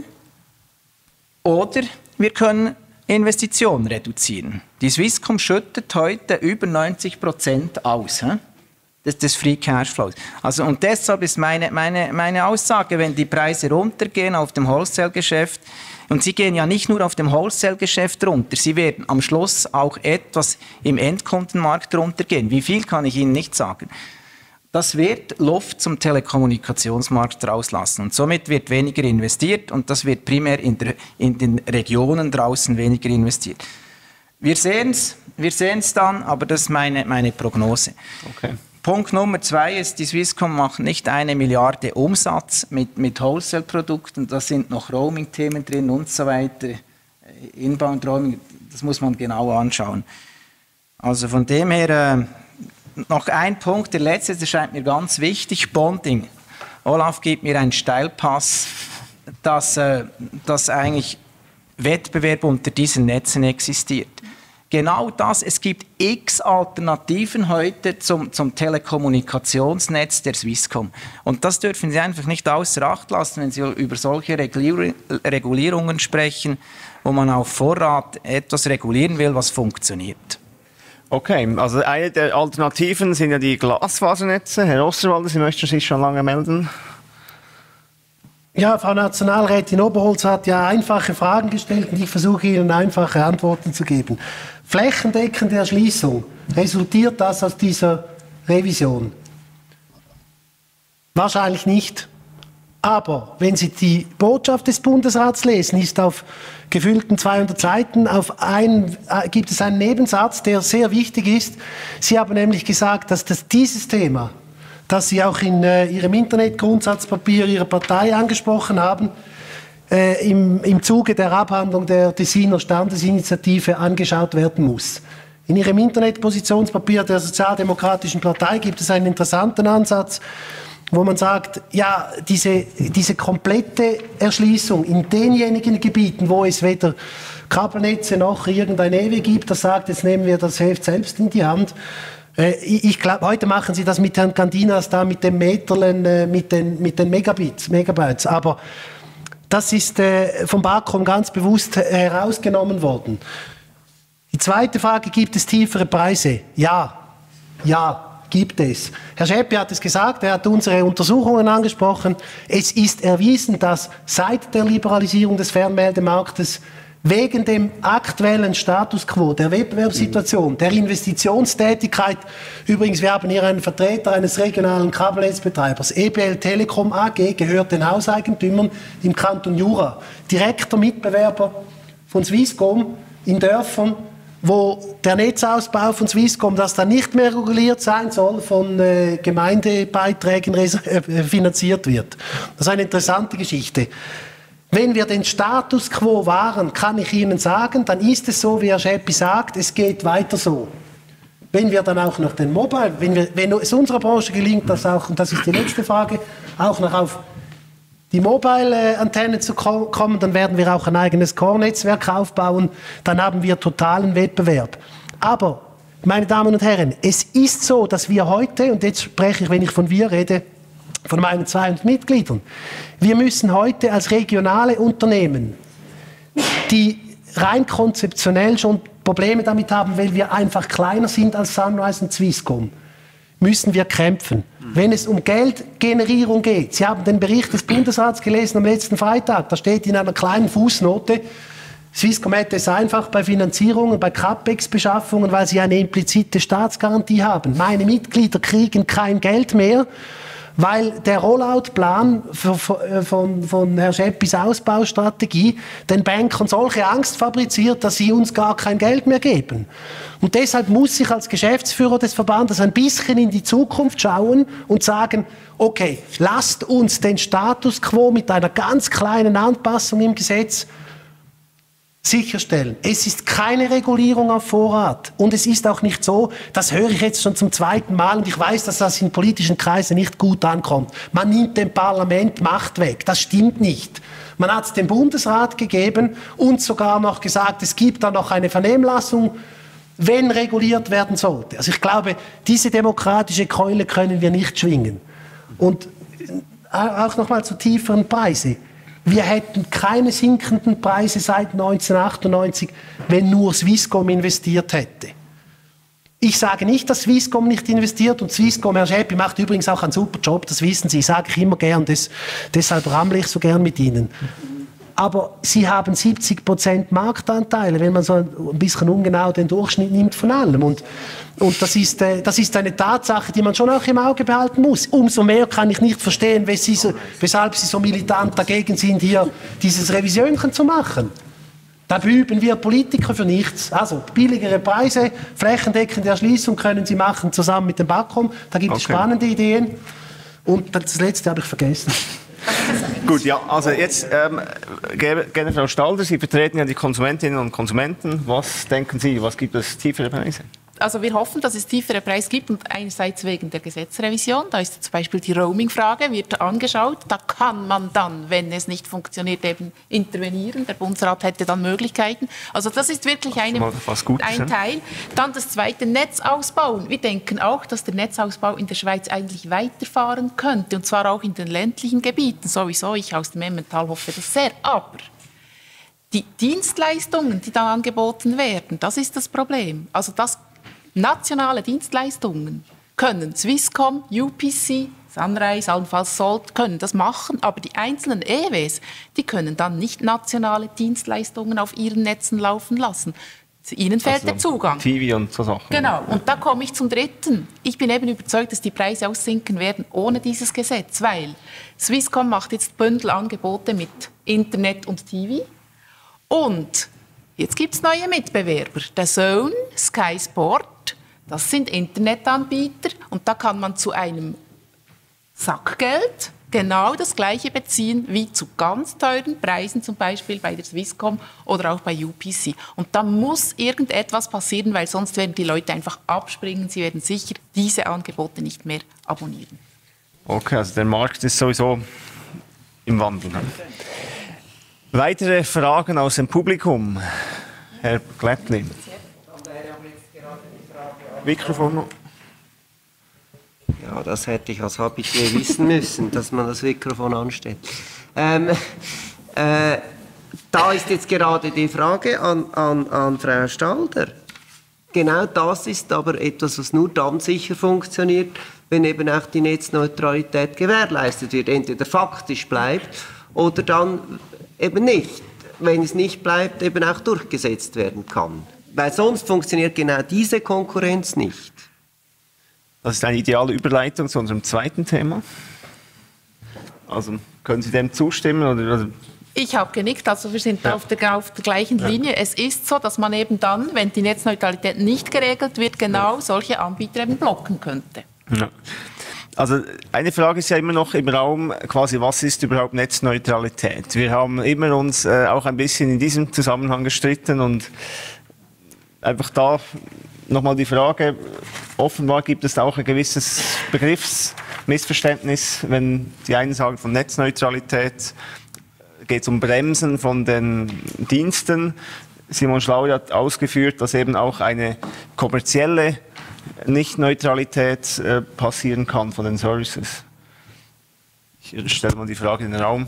oder wir können Investitionen reduzieren. Die Swisscom schüttet heute über 90% aus. Das ist das Free Cashflows. Also, und deshalb ist meine Aussage, wenn die Preise runtergehen auf dem Wholesale-Geschäft, und sie gehen ja nicht nur auf dem Wholesale-Geschäft runter, sie werden am Schluss auch etwas im Endkundenmarkt runtergehen. Wie viel, kann ich Ihnen nicht sagen. Das wird Luft zum Telekommunikationsmarkt rauslassen und somit wird weniger investiert und das wird primär in den Regionen draußen weniger investiert. Wir sehen es dann, aber das ist meine Prognose. Okay. Punkt Nummer 2 ist, die Swisscom macht nicht 1 Milliarde Umsatz mit Wholesale-Produkten, da sind noch Roaming-Themen drin und so weiter, Inbound-Roaming, das muss man genau anschauen. Also von dem her, noch ein Punkt, der letzte, der scheint mir ganz wichtig, Bonding. Olaf gibt mir einen Steilpass, dass eigentlich Wettbewerb unter diesen Netzen existiert. Genau das, es gibt x Alternativen heute zum Telekommunikationsnetz der Swisscom. Und das dürfen Sie einfach nicht außer Acht lassen, wenn Sie über solche Regulierungen sprechen, wo man auf Vorrat etwas regulieren will, was funktioniert. Okay, also eine der Alternativen sind ja die Glasfasernetze. Herr Osserwalder, Sie möchten sich schon lange melden. Ja, Frau Nationalrätin Oberholz hat ja einfache Fragen gestellt und ich versuche Ihnen einfache Antworten zu geben. Flächendeckende Erschließung, resultiert das aus dieser Revision? Wahrscheinlich nicht. Aber wenn Sie die Botschaft des Bundesrats lesen, ist auf gefüllten 200 Seiten gibt es einen Nebensatz, der sehr wichtig ist. Sie haben nämlich gesagt, dass dieses Thema, das Sie auch in Ihrem Internetgrundsatzpapier Ihrer Partei angesprochen haben, im Zuge der Abhandlung der Tessiner Standesinitiative angeschaut werden muss. In Ihrem Internetpositionspapier der Sozialdemokratischen Partei gibt es einen interessanten Ansatz, wo man sagt, ja, diese komplette Erschließung in denjenigen Gebieten, wo es weder Kabelnetze noch irgendein EW gibt, das sagt, jetzt nehmen wir das Heft selbst in die Hand. Ich glaube, heute machen Sie das mit Herrn Candinas da, mit dem Meterlen, mit den Megabytes. Aber das ist vom BAKOM ganz bewusst herausgenommen worden. Die zweite Frage, gibt es tiefere Preise? Ja, gibt es. Herr Scheppi hat es gesagt, er hat unsere Untersuchungen angesprochen. Es ist erwiesen, dass seit der Liberalisierung des Fernmeldemarktes wegen dem aktuellen Status quo, der Wettbewerbssituation, der Investitionstätigkeit, übrigens, wir haben hier einen Vertreter eines regionalen Kabelnetzbetreibers, EBL Telekom AG, gehört den Hauseigentümern im Kanton Jura, direkter Mitbewerber von Swisscom in Dörfern, wo der Netzausbau von Swisscom, das dann nicht mehr reguliert sein soll, von Gemeindebeiträgen finanziert wird. Das ist eine interessante Geschichte. Wenn wir den Status quo wahren, kann ich Ihnen sagen, dann ist es so, wie Herr Scheppi sagt, es geht weiter so. Wenn wir dann auch noch den Mobile, wenn es unserer Branche gelingt, das auch, und das ist die letzte Frage, auch noch auf die Mobile-Antennen zu kommen, dann werden wir auch ein eigenes Core-Netzwerk aufbauen, dann haben wir totalen Wettbewerb. Aber, meine Damen und Herren, es ist so, dass wir heute, und jetzt spreche ich, wenn ich von wir rede, von meinen 200 Mitgliedern. Wir müssen heute als regionale Unternehmen, die rein konzeptionell schon Probleme damit haben, weil wir einfach kleiner sind als Sunrise und Swisscom, müssen wir kämpfen. Wenn es um Geldgenerierung geht, Sie haben den Bericht des Bundesrats gelesen am letzten Freitag, da steht in einer kleinen Fußnote, Swisscom hätte es einfach bei Finanzierungen, bei CapEx-Beschaffungen, weil sie eine implizite Staatsgarantie haben. Meine Mitglieder kriegen kein Geld mehr, weil der Rollout-Plan von Herrn Scheppis Ausbaustrategie den Bankern solche Angst fabriziert, dass sie uns gar kein Geld mehr geben. Und deshalb muss ich als Geschäftsführer des Verbandes ein bisschen in die Zukunft schauen und sagen, okay, lasst uns den Status quo mit einer ganz kleinen Anpassung im Gesetz sicherstellen. Es ist keine Regulierung auf Vorrat. Und es ist auch nicht so, das höre ich jetzt schon zum zweiten Mal, und ich weiß, dass das in politischen Kreisen nicht gut ankommt. Man nimmt dem Parlament Macht weg. Das stimmt nicht. Man hat es dem Bundesrat gegeben und sogar noch gesagt, es gibt da noch eine Vernehmlassung, wenn reguliert werden sollte. Also ich glaube, diese demokratische Keule können wir nicht schwingen. Und auch noch mal zu tieferen Preisen. Wir hätten keine sinkenden Preise seit 1998, wenn nur Swisscom investiert hätte. Ich sage nicht, dass Swisscom nicht investiert, und Swisscom, Herr Scheppi, macht übrigens auch einen super Job, das wissen Sie, sage ich immer gern, deshalb rammle ich so gern mit Ihnen. Aber Sie haben 70% Marktanteile, wenn man so ein bisschen ungenau den Durchschnitt nimmt von allem. Und das ist eine Tatsache, die man schon auch im Auge behalten muss. Umso mehr kann ich nicht verstehen, weshalb Sie so militant dagegen sind, hier dieses Revisionchen zu machen. Da beüben wir Politiker für nichts. Also billigere Preise, flächendeckende Erschließung können Sie machen, zusammen mit dem BAKOM. Da gibt es spannende Ideen. Und das Letzte habe ich vergessen. Gut, ja, also jetzt gerne Frau Stalder, Sie vertreten ja die Konsumentinnen und Konsumenten. Was denken Sie, was gibt es tiefere Preise? Also wir hoffen, dass es tiefere Preise gibt, und einerseits wegen der Gesetzrevision, da ist zum Beispiel die Roaming-Frage, wird angeschaut, da kann man dann, wenn es nicht funktioniert, eben intervenieren, der Bundesrat hätte dann Möglichkeiten, also das ist wirklich ein Teil. Dann das zweite, Netzausbau. Wir denken auch, dass der Netzausbau in der Schweiz eigentlich weiterfahren könnte, und zwar auch in den ländlichen Gebieten, sowieso, ich aus dem Emmental hoffe das sehr, aber die Dienstleistungen, die da angeboten werden, das ist das Problem. Also das nationale Dienstleistungen können Swisscom, UPC, Sunrise, allenfalls Salt, können das machen, aber die einzelnen EWs, die können dann nicht nationale Dienstleistungen auf ihren Netzen laufen lassen. Ihnen fehlt also der Zugang. TV und so Sachen. Genau, und da komme ich zum Dritten. Ich bin eben überzeugt, dass die Preise aussinken werden ohne dieses Gesetz, weil Swisscom macht jetzt Bündelangebote mit Internet und TV. Und jetzt gibt es neue Mitbewerber. Der Zone, Sky Sport, das sind Internetanbieter, und da kann man zu einem Sackgeld genau das Gleiche beziehen wie zu ganz teuren Preisen, zum Beispiel bei der Swisscom oder auch bei UPC. Und da muss irgendetwas passieren, weil sonst werden die Leute einfach abspringen. Sie werden sicher diese Angebote nicht mehr abonnieren. Okay, also der Markt ist sowieso im Wandel. Weitere Fragen aus dem Publikum? Herr Glättli. Mikrofon noch. Ja, das hätte ich als Habitué wissen müssen, dass man das Mikrofon anstellt. Da ist jetzt gerade die Frage an Frau Stalder. genau das ist aber etwas, was nur dann sicher funktioniert, wenn eben auch die Netzneutralität gewährleistet wird. Entweder faktisch bleibt oder dann eben nicht, wenn es nicht bleibt, eben auch durchgesetzt werden kann. Weil sonst funktioniert genau diese Konkurrenz nicht. Das ist eine ideale Überleitung zu unserem zweiten Thema. Also können Sie dem zustimmen? Oder? Ich habe genickt, also wir sind auf der gleichen Linie. Es ist so, dass man eben dann, wenn die Netzneutralität nicht geregelt wird, genau solche Anbieter eben blocken könnte. Ja. Also eine Frage ist ja immer noch im Raum, quasi, was ist überhaupt Netzneutralität? Wir haben immer uns auch ein bisschen in diesem Zusammenhang gestritten und einfach da nochmal die Frage, offenbar gibt es auch ein gewisses Begriffsmissverständnis, wenn die einen sagen von Netzneutralität, geht es um Bremsen von den Diensten. Simon Schlauri hat ausgeführt, dass eben auch eine kommerzielle Nicht-Neutralität passieren kann von den Services. Ich stelle mal die Frage in den Raum.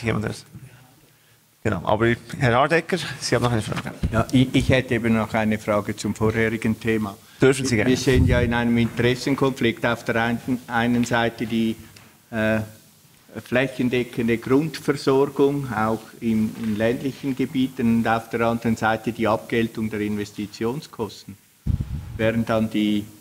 Genau. Aber Herr Hardecker, Sie haben noch eine Frage. Ja, ich hätte eben noch eine Frage zum vorherigen Thema. Dürfen Sie gerne. Wir sehen ja in einem Interessenkonflikt auf der einen Seite die flächendeckende Grundversorgung, auch in ländlichen Gebieten, und auf der anderen Seite die Abgeltung der Investitionskosten. Wären dann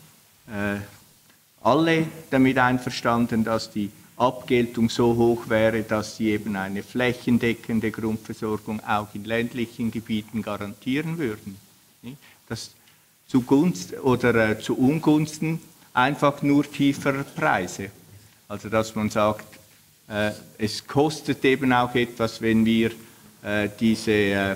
alle damit einverstanden, dass die Abgeltung so hoch wäre, dass sie eben eine flächendeckende Grundversorgung auch in ländlichen Gebieten garantieren würden? Das zu Ungunsten einfach nur tieferer Preise. Also dass man sagt, es kostet eben auch etwas, wenn wir diese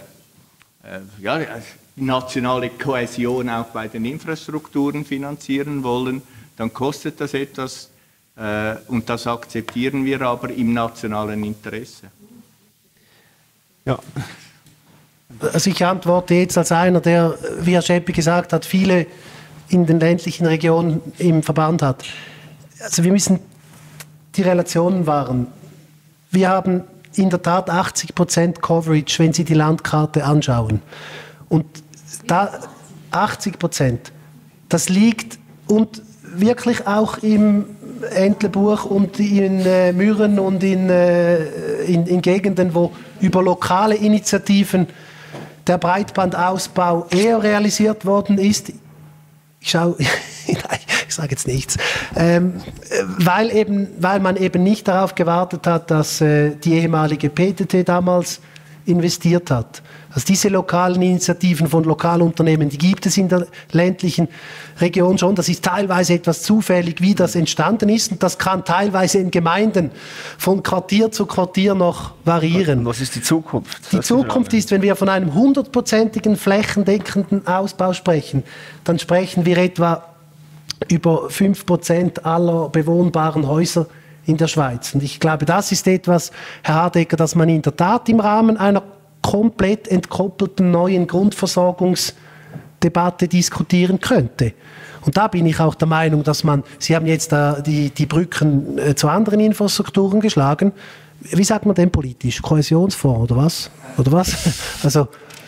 nationale Kohäsion auch bei den Infrastrukturen finanzieren wollen, dann kostet das etwas und das akzeptieren wir aber im nationalen Interesse. Ja. Also ich antworte jetzt als einer, der, wie Herr Scheppi gesagt hat, viele in den ländlichen Regionen im Verband hat. Also wir müssen die Relationen wahren. Wir haben in der Tat 80% Coverage, wenn Sie die Landkarte anschauen. Und da 80%, das liegt und wirklich auch im Entlebuch und in Mürren und in Gegenden, wo über lokale Initiativen der Breitbandausbau eher realisiert worden ist. Ich sage jetzt nichts, weil man eben nicht darauf gewartet hat, dass die ehemalige PTT damals investiert hat. Also diese lokalen Initiativen von Lokalunternehmen, die gibt es in der ländlichen Region schon. Das ist teilweise etwas zufällig, wie das entstanden ist. Und das kann teilweise in Gemeinden von Quartier zu Quartier noch variieren. Was ist die Zukunft? Die Zukunft ist, wenn wir von einem 100%igen flächendeckenden Ausbau sprechen, dann sprechen wir etwa über 5% aller bewohnbaren Häuser in der Schweiz. Und ich glaube, das ist etwas, Herr Hardecker, das man in der Tat im Rahmen einer komplett entkoppelten neuen Grundversorgungsdebatte diskutieren könnte. Und da bin ich auch der Meinung, dass man, Sie haben jetzt da die Brücken zu anderen Infrastrukturen geschlagen. Wie sagt man denn politisch? Kohäsionsfonds oder was? Oder was? Also,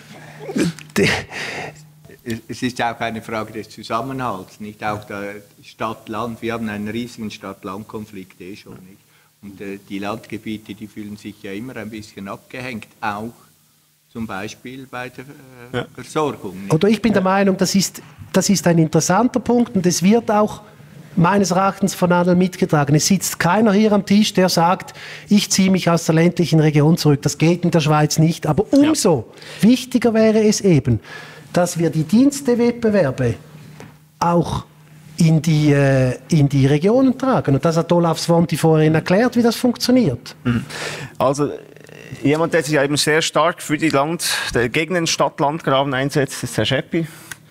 es ist auch eine Frage des Zusammenhalts, nicht auch der Stadt-Land. Wir haben einen riesigen Stadt-Land-Konflikt schon nicht. Und die Landgebiete, die fühlen sich ja immer ein bisschen abgehängt, auch zum Beispiel bei der Versorgung. Nicht? Oder ich bin der Meinung, das ist ein interessanter Punkt und es wird auch meines Erachtens von allen mitgetragen. Es sitzt keiner hier am Tisch, der sagt, ich ziehe mich aus der ländlichen Region zurück. Das geht in der Schweiz nicht. Aber umso wichtiger wäre es eben, dass wir die Dienstewettbewerbe auch in die Regionen tragen. Und das hat Olaf Svonti vorhin erklärt, wie das funktioniert. Also jemand, der sich eben sehr stark für die gegen den Stadt-Land-Graben einsetzt, ist Herr Scheppi.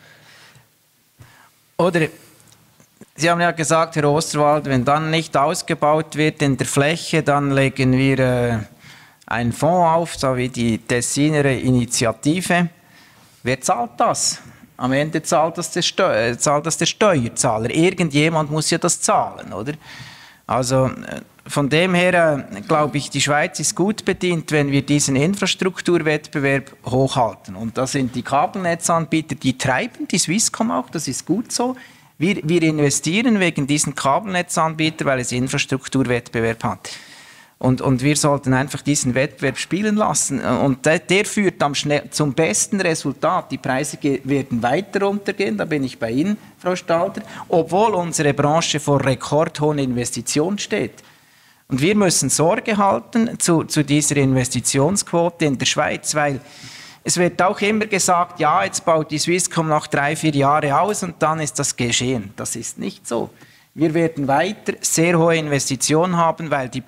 Oder Sie haben ja gesagt, Herr Osterwald, wenn dann nicht ausgebaut wird in der Fläche, dann legen wir einen Fonds auf, so wie die Tessiner Initiative. Wer zahlt das? Am Ende zahlt das der Steuerzahler. Irgendjemand muss ja das zahlen, oder? Also von dem her glaube ich, die Schweiz ist gut bedient, wenn wir diesen Infrastrukturwettbewerb hochhalten. Und da sind die Kabelnetzanbieter, die treiben die Swisscom auch, das ist gut so. Wir investieren wegen diesen Kabelnetzanbietern, weil es Infrastrukturwettbewerb hat. Und wir sollten einfach diesen Wettbewerb spielen lassen. Und der führt zum besten Resultat. Die Preise werden weiter runtergehen, da bin ich bei Ihnen, Frau Stalder, obwohl unsere Branche vor rekordhohen Investitionen steht. Und wir müssen Sorge halten zu dieser Investitionsquote in der Schweiz, weil es wird auch immer gesagt, ja, jetzt baut die Swisscom noch 3-4 Jahre aus und dann ist das geschehen. Das ist nicht so. Wir werden weiter sehr hohe Investitionen haben, weil der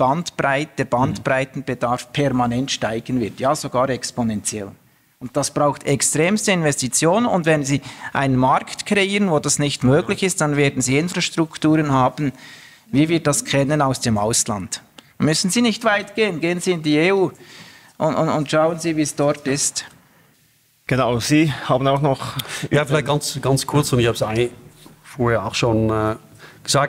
Bandbreitenbedarf permanent steigen wird, ja sogar exponentiell. Und das braucht extremste Investitionen und wenn Sie einen Markt kreieren, wo das nicht möglich ist, dann werden Sie Infrastrukturen haben, wie wir das kennen aus dem Ausland. Müssen Sie nicht weit gehen, gehen Sie in die EU und schauen Sie, wie es dort ist. Genau, Sie haben auch noch... Ja, vielleicht ganz kurz, und ich habe es eigentlich vorher auch schon gesagt.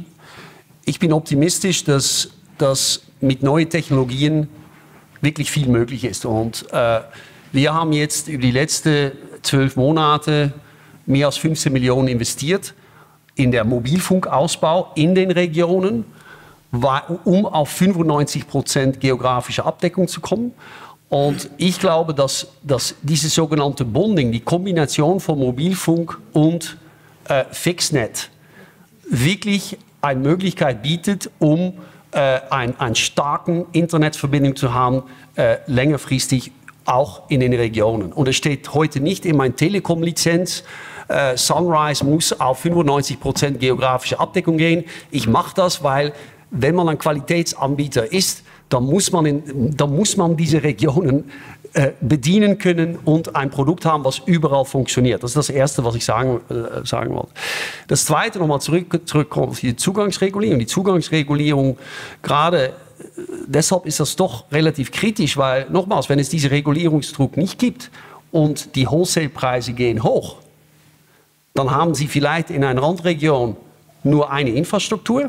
Ich bin optimistisch, dass mit neuen Technologien wirklich viel möglich ist. Und wir haben jetzt über die letzten 12 Monate mehr als 15 Millionen investiert in der Mobilfunkausbau in den Regionen, um auf 95% geografische Abdeckung zu kommen. Und ich glaube, dass dieses sogenannte Bonding, die Kombination von Mobilfunk und Fixnet, wirklich eine Möglichkeit bietet, um eine starke Internetverbindung zu haben, längerfristig auch in den Regionen. Und es steht heute nicht in meiner Telekom-Lizenz, Sunrise muss auf 95% geografische Abdeckung gehen. Ich mache das, weil wenn man ein Qualitätsanbieter ist, dann muss man diese Regionen bedienen können und ein Produkt haben, was überall funktioniert. Das ist das Erste, was ich sagen wollte. Das Zweite, nochmal zurückkommen auf die Zugangsregulierung. Die Zugangsregulierung, gerade deshalb ist das doch relativ kritisch, weil, nochmals, wenn es diesen Regulierungsdruck nicht gibt und die Wholesale-Preise gehen hoch, dann haben Sie vielleicht in einer Randregion nur eine Infrastruktur,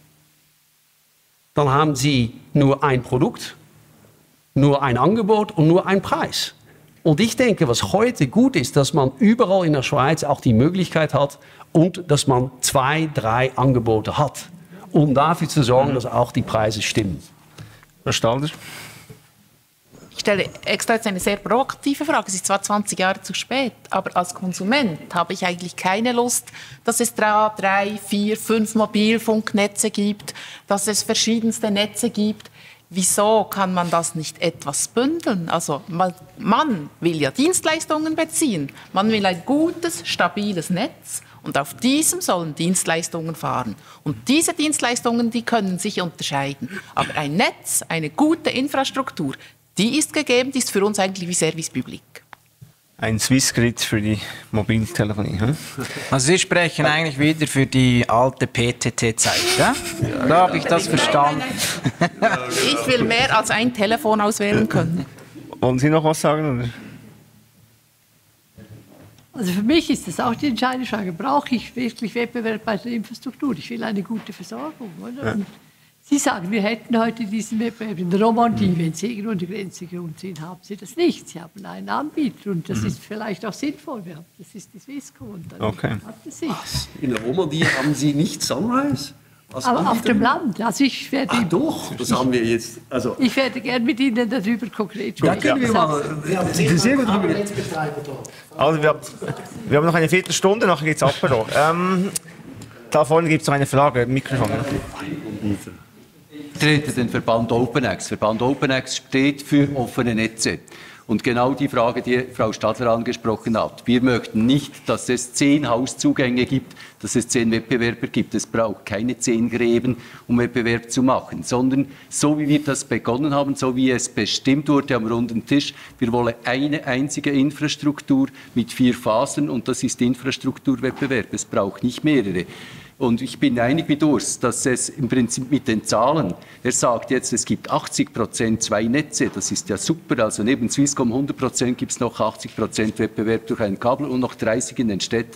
dann haben Sie nur ein Produkt, nur ein Angebot und nur einen Preis. Und ich denke, was heute gut ist, dass man überall in der Schweiz auch die Möglichkeit hat und dass man 2, 3 Angebote hat, um dafür zu sorgen, dass auch die Preise stimmen. Herr Stalder? Ich stelle extra jetzt eine sehr provokative Frage. Es ist zwar 20 Jahre zu spät, aber als Konsument habe ich eigentlich keine Lust, dass es 3, 4, 5 Mobilfunknetze gibt, dass es verschiedenste Netze gibt. Wieso kann man das nicht etwas bündeln? Also man will ja Dienstleistungen beziehen. Man will ein gutes, stabiles Netz und auf diesem sollen Dienstleistungen fahren. Und diese Dienstleistungen, die können sich unterscheiden. Aber ein Netz, eine gute Infrastruktur, die ist gegeben, die ist für uns eigentlich wie Service Public. Ein Swissgrid für die Mobiltelefonie. Hm? Also Sie sprechen eigentlich wieder für die alte PTT-Zeit, ja? Da habe ich das verstanden. Ich will mehr als ein Telefon auswählen können. Wollen Sie noch was sagen? Oder? Also für mich ist das auch die entscheidende Frage. Brauche ich wirklich Wettbewerb bei der Infrastruktur? Ich will eine gute Versorgung. Oder? Ja. Sie sagen, wir hätten heute diesen Wettbewerb in der Romandie, wenn Sie irgendwo an die Grenze gekommen sind, haben Sie das nicht. Sie haben einen Anbieter und das ist vielleicht auch sinnvoll. Das ist die Swisscom und dann hat es sich. In der Romandie haben Sie nicht Sunrise? Aber auf dem Land. Also ich werde doch, das haben wir jetzt. Also ich werde gerne mit Ihnen darüber konkret sprechen. Da können wir mal sehr gut drüber reden. Also wir haben noch eine Viertelstunde, nachher geht es Apero. Da vorne gibt es noch eine Frage. Mikrofon. Ich trete den Verband OpenX. Verband OpenX steht für offene Netze. Und genau die Frage, die Frau Stadler angesprochen hat. Wir möchten nicht, dass es 10 Hauszugänge gibt, dass es 10 Wettbewerber gibt. Es braucht keine 10 Gräben, um Wettbewerb zu machen, sondern so wie wir das begonnen haben, so wie es bestimmt wurde am runden Tisch, wir wollen eine einzige Infrastruktur mit 4 Phasen und das ist Infrastrukturwettbewerb. Es braucht nicht mehrere. Und ich bin einig mit Urs, dass es im Prinzip mit den Zahlen, er sagt jetzt, es gibt 80% 2 Netze, das ist ja super, also neben Swisscom 100% gibt es noch 80% Wettbewerb durch ein Kabel und noch 30 in den Städten.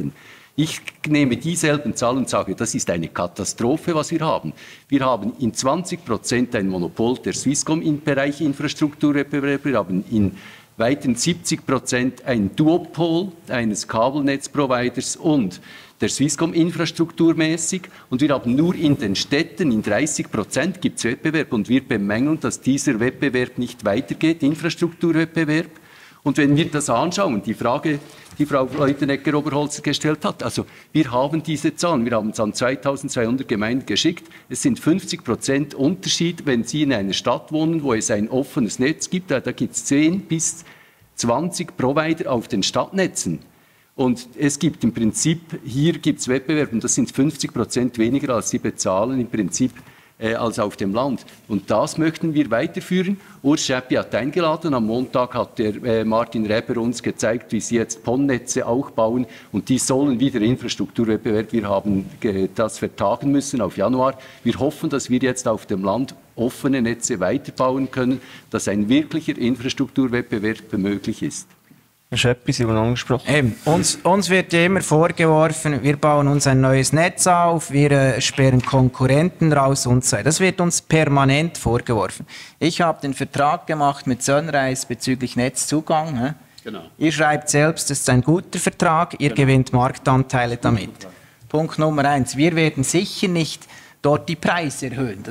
Ich nehme dieselben Zahlen und sage, das ist eine Katastrophe, was wir haben. Wir haben in 20% ein Monopol der Swisscom im Bereich Infrastrukturwettbewerb. Wir haben in weiteren 70% ein Duopol eines Kabelnetzproviders und der Swisscom infrastrukturmäßig. Und wir haben nur in den Städten, in 30% gibt es Wettbewerb. Und wir bemängeln, dass dieser Wettbewerb nicht weitergeht, Infrastrukturwettbewerb. Und wenn wir das anschauen, die Frage, die Frau Leutenegger-Oberholzer gestellt hat, also wir haben diese Zahlen, wir haben es an 2200 Gemeinden geschickt, es sind 50% Unterschied, wenn Sie in einer Stadt wohnen, wo es ein offenes Netz gibt, da gibt es 10 bis 20 Provider auf den Stadtnetzen. Und es gibt im Prinzip, hier gibt es Wettbewerb und das sind 50% weniger, als Sie bezahlen im Prinzip als auf dem Land. Und das möchten wir weiterführen. Urs Schäppi hat eingeladen. Am Montag hat der Martin Reber uns gezeigt, wie sie jetzt PON-Netze auch bauen. Und die sollen wieder Infrastrukturwettbewerb. Wir haben das vertagen müssen auf Januar. Wir hoffen, dass wir jetzt auf dem Land offene Netze weiterbauen können, dass ein wirklicher Infrastrukturwettbewerb möglich ist. Herr Schäppi, Sie wurden angesprochen. Uns wird ja immer vorgeworfen, wir bauen uns ein neues Netz auf, wir sperren Konkurrenten raus und so. Das wird uns permanent vorgeworfen. Ich habe den Vertrag gemacht mit Sunrise bezüglich Netzzugang. Genau. Ihr schreibt selbst, es ist ein guter Vertrag, ihr gewinnt Marktanteile damit. Punkt Nummer 1, wir werden sicher nicht dort die Preise erhöhen.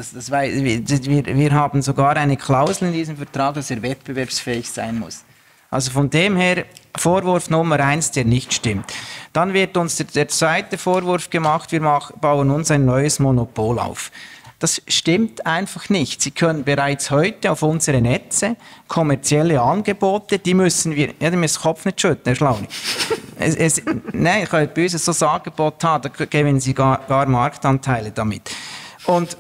Wir haben sogar eine Klausel in diesem Vertrag, dass er wettbewerbsfähig sein muss. Also von dem her, Vorwurf Nummer 1, der nicht stimmt. Dann wird uns der zweite Vorwurf gemacht, wir bauen uns ein neues Monopol auf. Das stimmt einfach nicht. Sie können bereits heute auf unsere Netze kommerzielle Angebote, die müssen wir, ja, die müssen den Kopf nicht schütten, Herr Schlauni. Nein, ich kann bei uns so ein Angebot haben, da gewinnen Sie gar Marktanteile damit. Und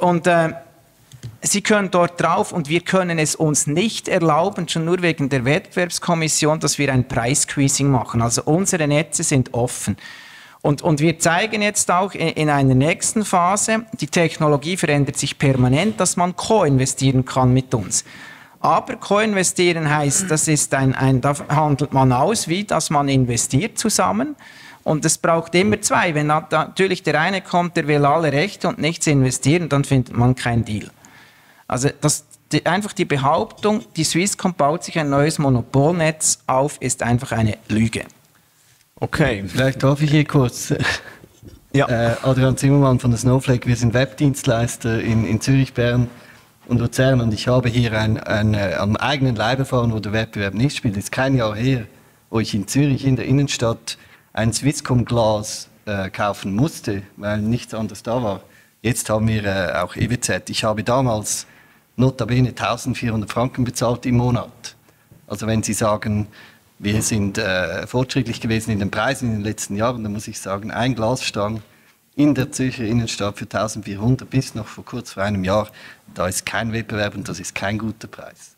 Sie können dort drauf und wir können es uns nicht erlauben, schon nur wegen der Wettbewerbskommission, dass wir ein Preissqueezing machen. Also unsere Netze sind offen. Und wir zeigen jetzt auch in einer nächsten Phase, die Technologie verändert sich permanent, dass man co-investieren kann mit uns. Aber co-investieren heißt, das ist da handelt man aus, wie dass man investiert zusammen. Und es braucht immer zwei. Wenn natürlich der eine kommt, der will alle Rechte und nichts investieren, dann findet man keinen Deal. Also einfach die Behauptung, die Swisscom baut sich ein neues Monopolnetz auf, ist einfach eine Lüge. Okay. Vielleicht darf ich hier kurz. Ja. Adrian Zimmermann von der Snowflake. Wir sind Webdienstleister in Zürich, Bern und Luzern und ich habe hier am eigenen Leib erfahren, wo der Wettbewerb nicht spielt. Es ist kein Jahr her, wo ich in Zürich in der Innenstadt ein Swisscom-Glas kaufen musste, weil nichts anderes da war. Jetzt haben wir auch EWZ. Ich habe damals notabene 1400 Franken bezahlt im Monat. Also wenn Sie sagen, wir sind fortschrittlich gewesen in den Preisen in den letzten Jahren, dann muss ich sagen, ein Glasstang in der Zürcher Innenstadt für 1400 bis noch vor einem Jahr, da ist kein Wettbewerb und das ist kein guter Preis.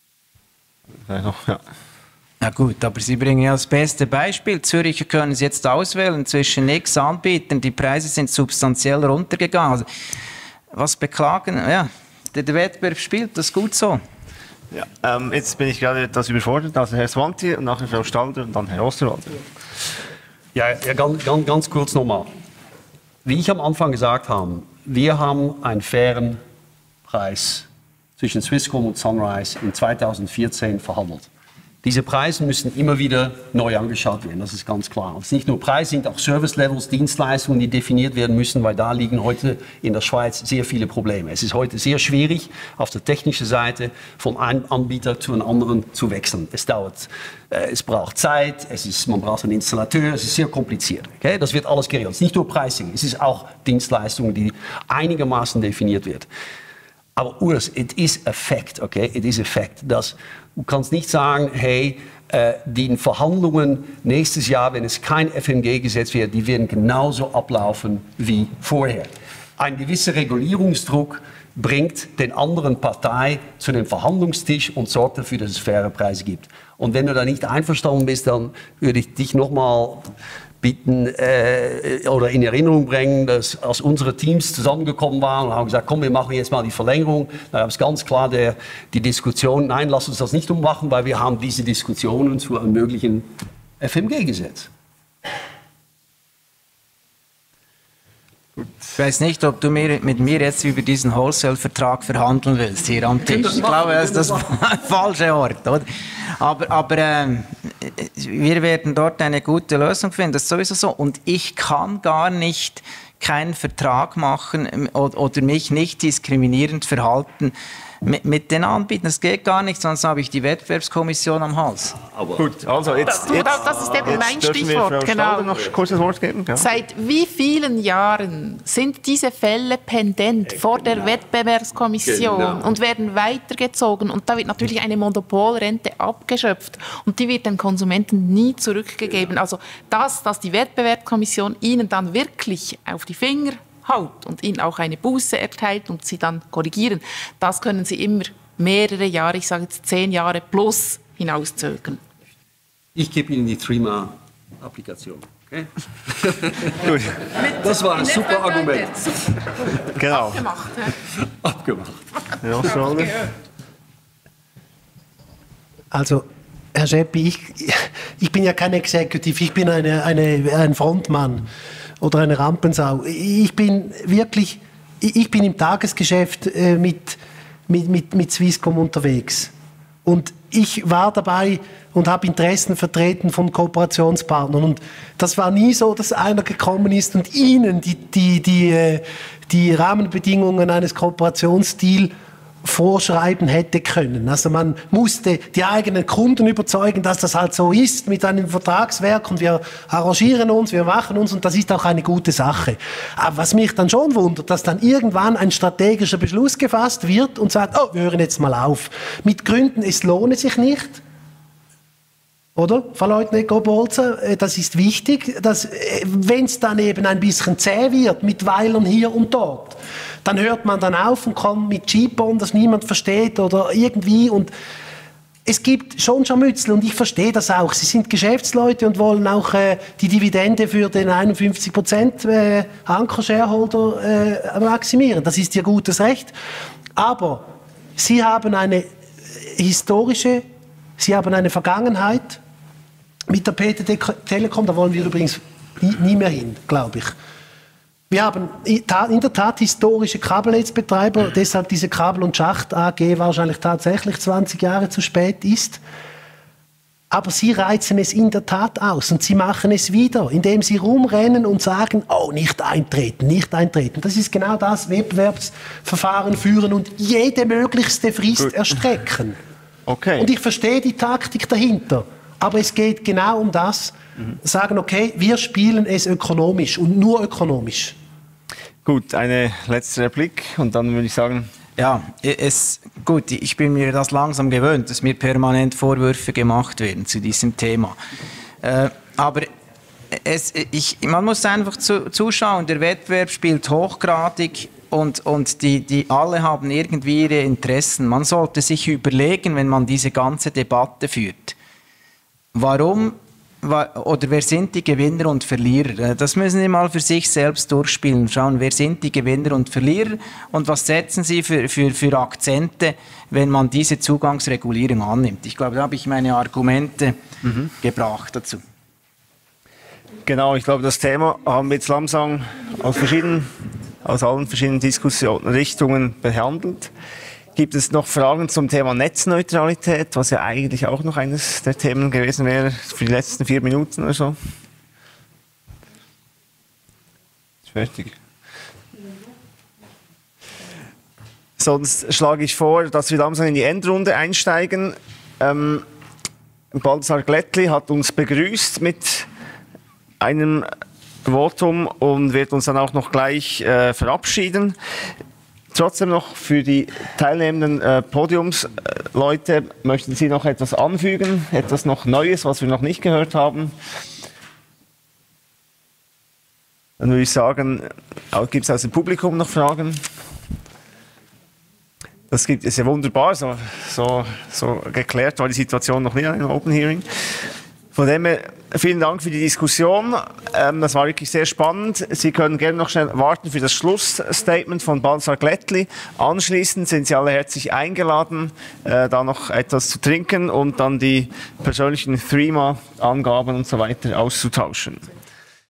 Ja. Na gut, aber Sie bringen ja das beste Beispiel. Züricher können Sie jetzt auswählen zwischen X Anbietern. Die Preise sind substanziell runtergegangen. Also, was beklagen? Ja, der Wettbewerb spielt, das ist gut so. Ja, jetzt bin ich gerade etwas überfordert. Also Herr Swanti und nachher Frau Stalder und dann Herr Osterwalder. Ja, ganz kurz nochmal. Wie ich am Anfang gesagt habe, wir haben einen fairen Preis zwischen Swisscom und Sunrise in 2014 verhandelt. Diese Preise müssen immer wieder neu angeschaut werden, das ist ganz klar. Es ist nicht nur Preise, sind auch Service-Levels, Dienstleistungen, die definiert werden müssen, weil da liegen heute in der Schweiz sehr viele Probleme. Es ist heute sehr schwierig, auf der technischen Seite von einem Anbieter zu einem anderen zu wechseln. Es dauert, es braucht Zeit, man braucht einen Installateur, es ist sehr kompliziert. Okay? Das wird alles geregelt. Es ist nicht nur Pricing, es ist auch Dienstleistungen, die einigermaßen definiert werden. Aber Urs, it is a fact, okay? It is a fact. Du kannst nicht sagen, hey, die Verhandlungen nächstes Jahr, wenn es kein FMG-Gesetz wird, die werden genauso ablaufen wie vorher. Ein gewisser Regulierungsdruck bringt den anderen Partei zu dem Verhandlungstisch und sorgt dafür, dass es faire Preise gibt. Und wenn du da nicht einverstanden bist, dann würde ich dich nochmal bitten oder in Erinnerung bringen, dass als unsere Teams zusammengekommen waren und haben gesagt, komm, wir machen jetzt mal die Verlängerung. Da gab es ganz klar die Diskussion, nein, lass uns das nicht ummachen, weil wir haben diese Diskussionen zu einem möglichen FMG-Gesetz. Ich weiß nicht, ob du mit mir jetzt über diesen Wholesale-Vertrag verhandeln willst, hier am Tisch. Ich glaube, das ist das falsche Ort, oder? Aber wir werden dort eine gute Lösung finden, das ist sowieso so. Und ich kann gar nicht keinen Vertrag machen oder mich nicht diskriminierend verhalten mit den Anbietern. Das geht gar nicht, sonst habe ich die Wettbewerbskommission am Hals. Aber gut, also jetzt das ist eben mein Stichwort. Frau Stalder noch kurz das Wort geben. Ja. Seit wie vielen Jahren sind diese Fälle pendent vor der Wettbewerbskommission und werden weitergezogen? Und da wird natürlich eine Monopolrente abgeschöpft und die wird den Konsumenten nie zurückgegeben. Also dass die Wettbewerbskommission ihnen dann wirklich auf die Finger haut und ihnen auch eine Buße erteilt und sie dann korrigieren, das können sie immer mehrere Jahre, ich sage jetzt 10 Jahre plus, hinauszögern. Ich gebe Ihnen die Threema-Applikation. Okay? Gut. Das war ein super Argument. Genau. Abgemacht. Abgemacht. Ja, Also, Herr Scheppi, ich bin ja kein Executive, ich bin ein Frontmann oder eine Rampensau. Ich bin im Tagesgeschäft mit Swisscom unterwegs. Und ich war dabei und habe Interessen vertreten von Kooperationspartnern. Und das war nie so, dass einer gekommen ist und ihnen die Rahmenbedingungen eines Kooperationsdeals vorschreiben hätte können. Also man musste die eigenen Kunden überzeugen, dass das halt so ist mit einem Vertragswerk und wir arrangieren uns, wir machen uns und das ist auch eine gute Sache. Aber was mich dann schon wundert, dass dann irgendwann ein strategischer Beschluss gefasst wird und sagt, oh, wir hören jetzt mal auf. Mit Gründen, es lohne sich nicht. Oder, Frau Leutnant-Gobolzer, das ist wichtig, dass, wenn es dann eben ein bisschen zäh wird, mit Weilern hier und dort, dann hört man dann auf und kommt mit Cheap-On, das niemand versteht oder irgendwie. Und es gibt schon Scharmützel und ich verstehe das auch. Sie sind Geschäftsleute und wollen auch die Dividende für den 51% Anker-Shareholder maximieren. Das ist ihr gutes Recht. Aber Sie haben eine Vergangenheit mit der PTT Telekom, da wollen wir übrigens nie mehr hin, glaube ich. Wir haben in der Tat historische Kabelnetzbetreiber, deshalb diese Kabel- und Schacht AG wahrscheinlich tatsächlich 20 Jahre zu spät ist. Aber sie reizen es in der Tat aus und sie machen es wieder, indem sie rumrennen und sagen, oh, nicht eintreten, nicht eintreten. Das ist genau das, Wettbewerbsverfahren führen und jede möglichste Frist erstrecken. Okay. Und ich verstehe die Taktik dahinter, aber es geht genau um das, sagen, okay, wir spielen es ökonomisch und nur ökonomisch. Gut, eine letzte Replik und dann würde ich sagen... Ja, gut, ich bin mir das langsam gewöhnt, dass mir permanent Vorwürfe gemacht werden zu diesem Thema. Aber man muss einfach zuschauen, der Wettbewerb spielt hochgradig und die alle haben irgendwie ihre Interessen. Man sollte sich überlegen, wenn man diese ganze Debatte führt, wer sind die Gewinner und Verlierer? Das müssen Sie mal für sich selbst durchspielen. Schauen, wer sind die Gewinner und Verlierer und was setzen Sie für Akzente, wenn man diese Zugangsregulierung annimmt. Ich glaube, da habe ich meine Argumente gebracht dazu. Genau, ich glaube, das Thema haben wir jetzt langsam aus allen verschiedenen Diskussionsrichtungen behandelt. Gibt es noch Fragen zum Thema Netzneutralität, was ja eigentlich auch noch eines der Themen gewesen wäre, für die letzten 4 Minuten oder so? Ist fertig. Sonst schlage ich vor, dass wir langsam in die Endrunde einsteigen. Balthasar Glättli hat uns begrüßt mit einem Votum und wird uns dann auch noch gleich verabschieden. Trotzdem noch für die teilnehmenden Podiumsleute, möchten Sie noch etwas anfügen? Etwas noch Neues, was wir noch nicht gehört haben? Dann würde ich sagen, gibt es aus dem Publikum noch Fragen? Ist ja wunderbar, so geklärt war die Situation noch nie in einem Open Hearing. Von dem her, vielen Dank für die Diskussion. Das war wirklich sehr spannend. Sie können gerne noch schnell warten für das Schlussstatement von Balthasar Glättli. Anschließend sind Sie alle herzlich eingeladen, da noch etwas zu trinken und dann die persönlichen Threema-Angaben und so weiter auszutauschen.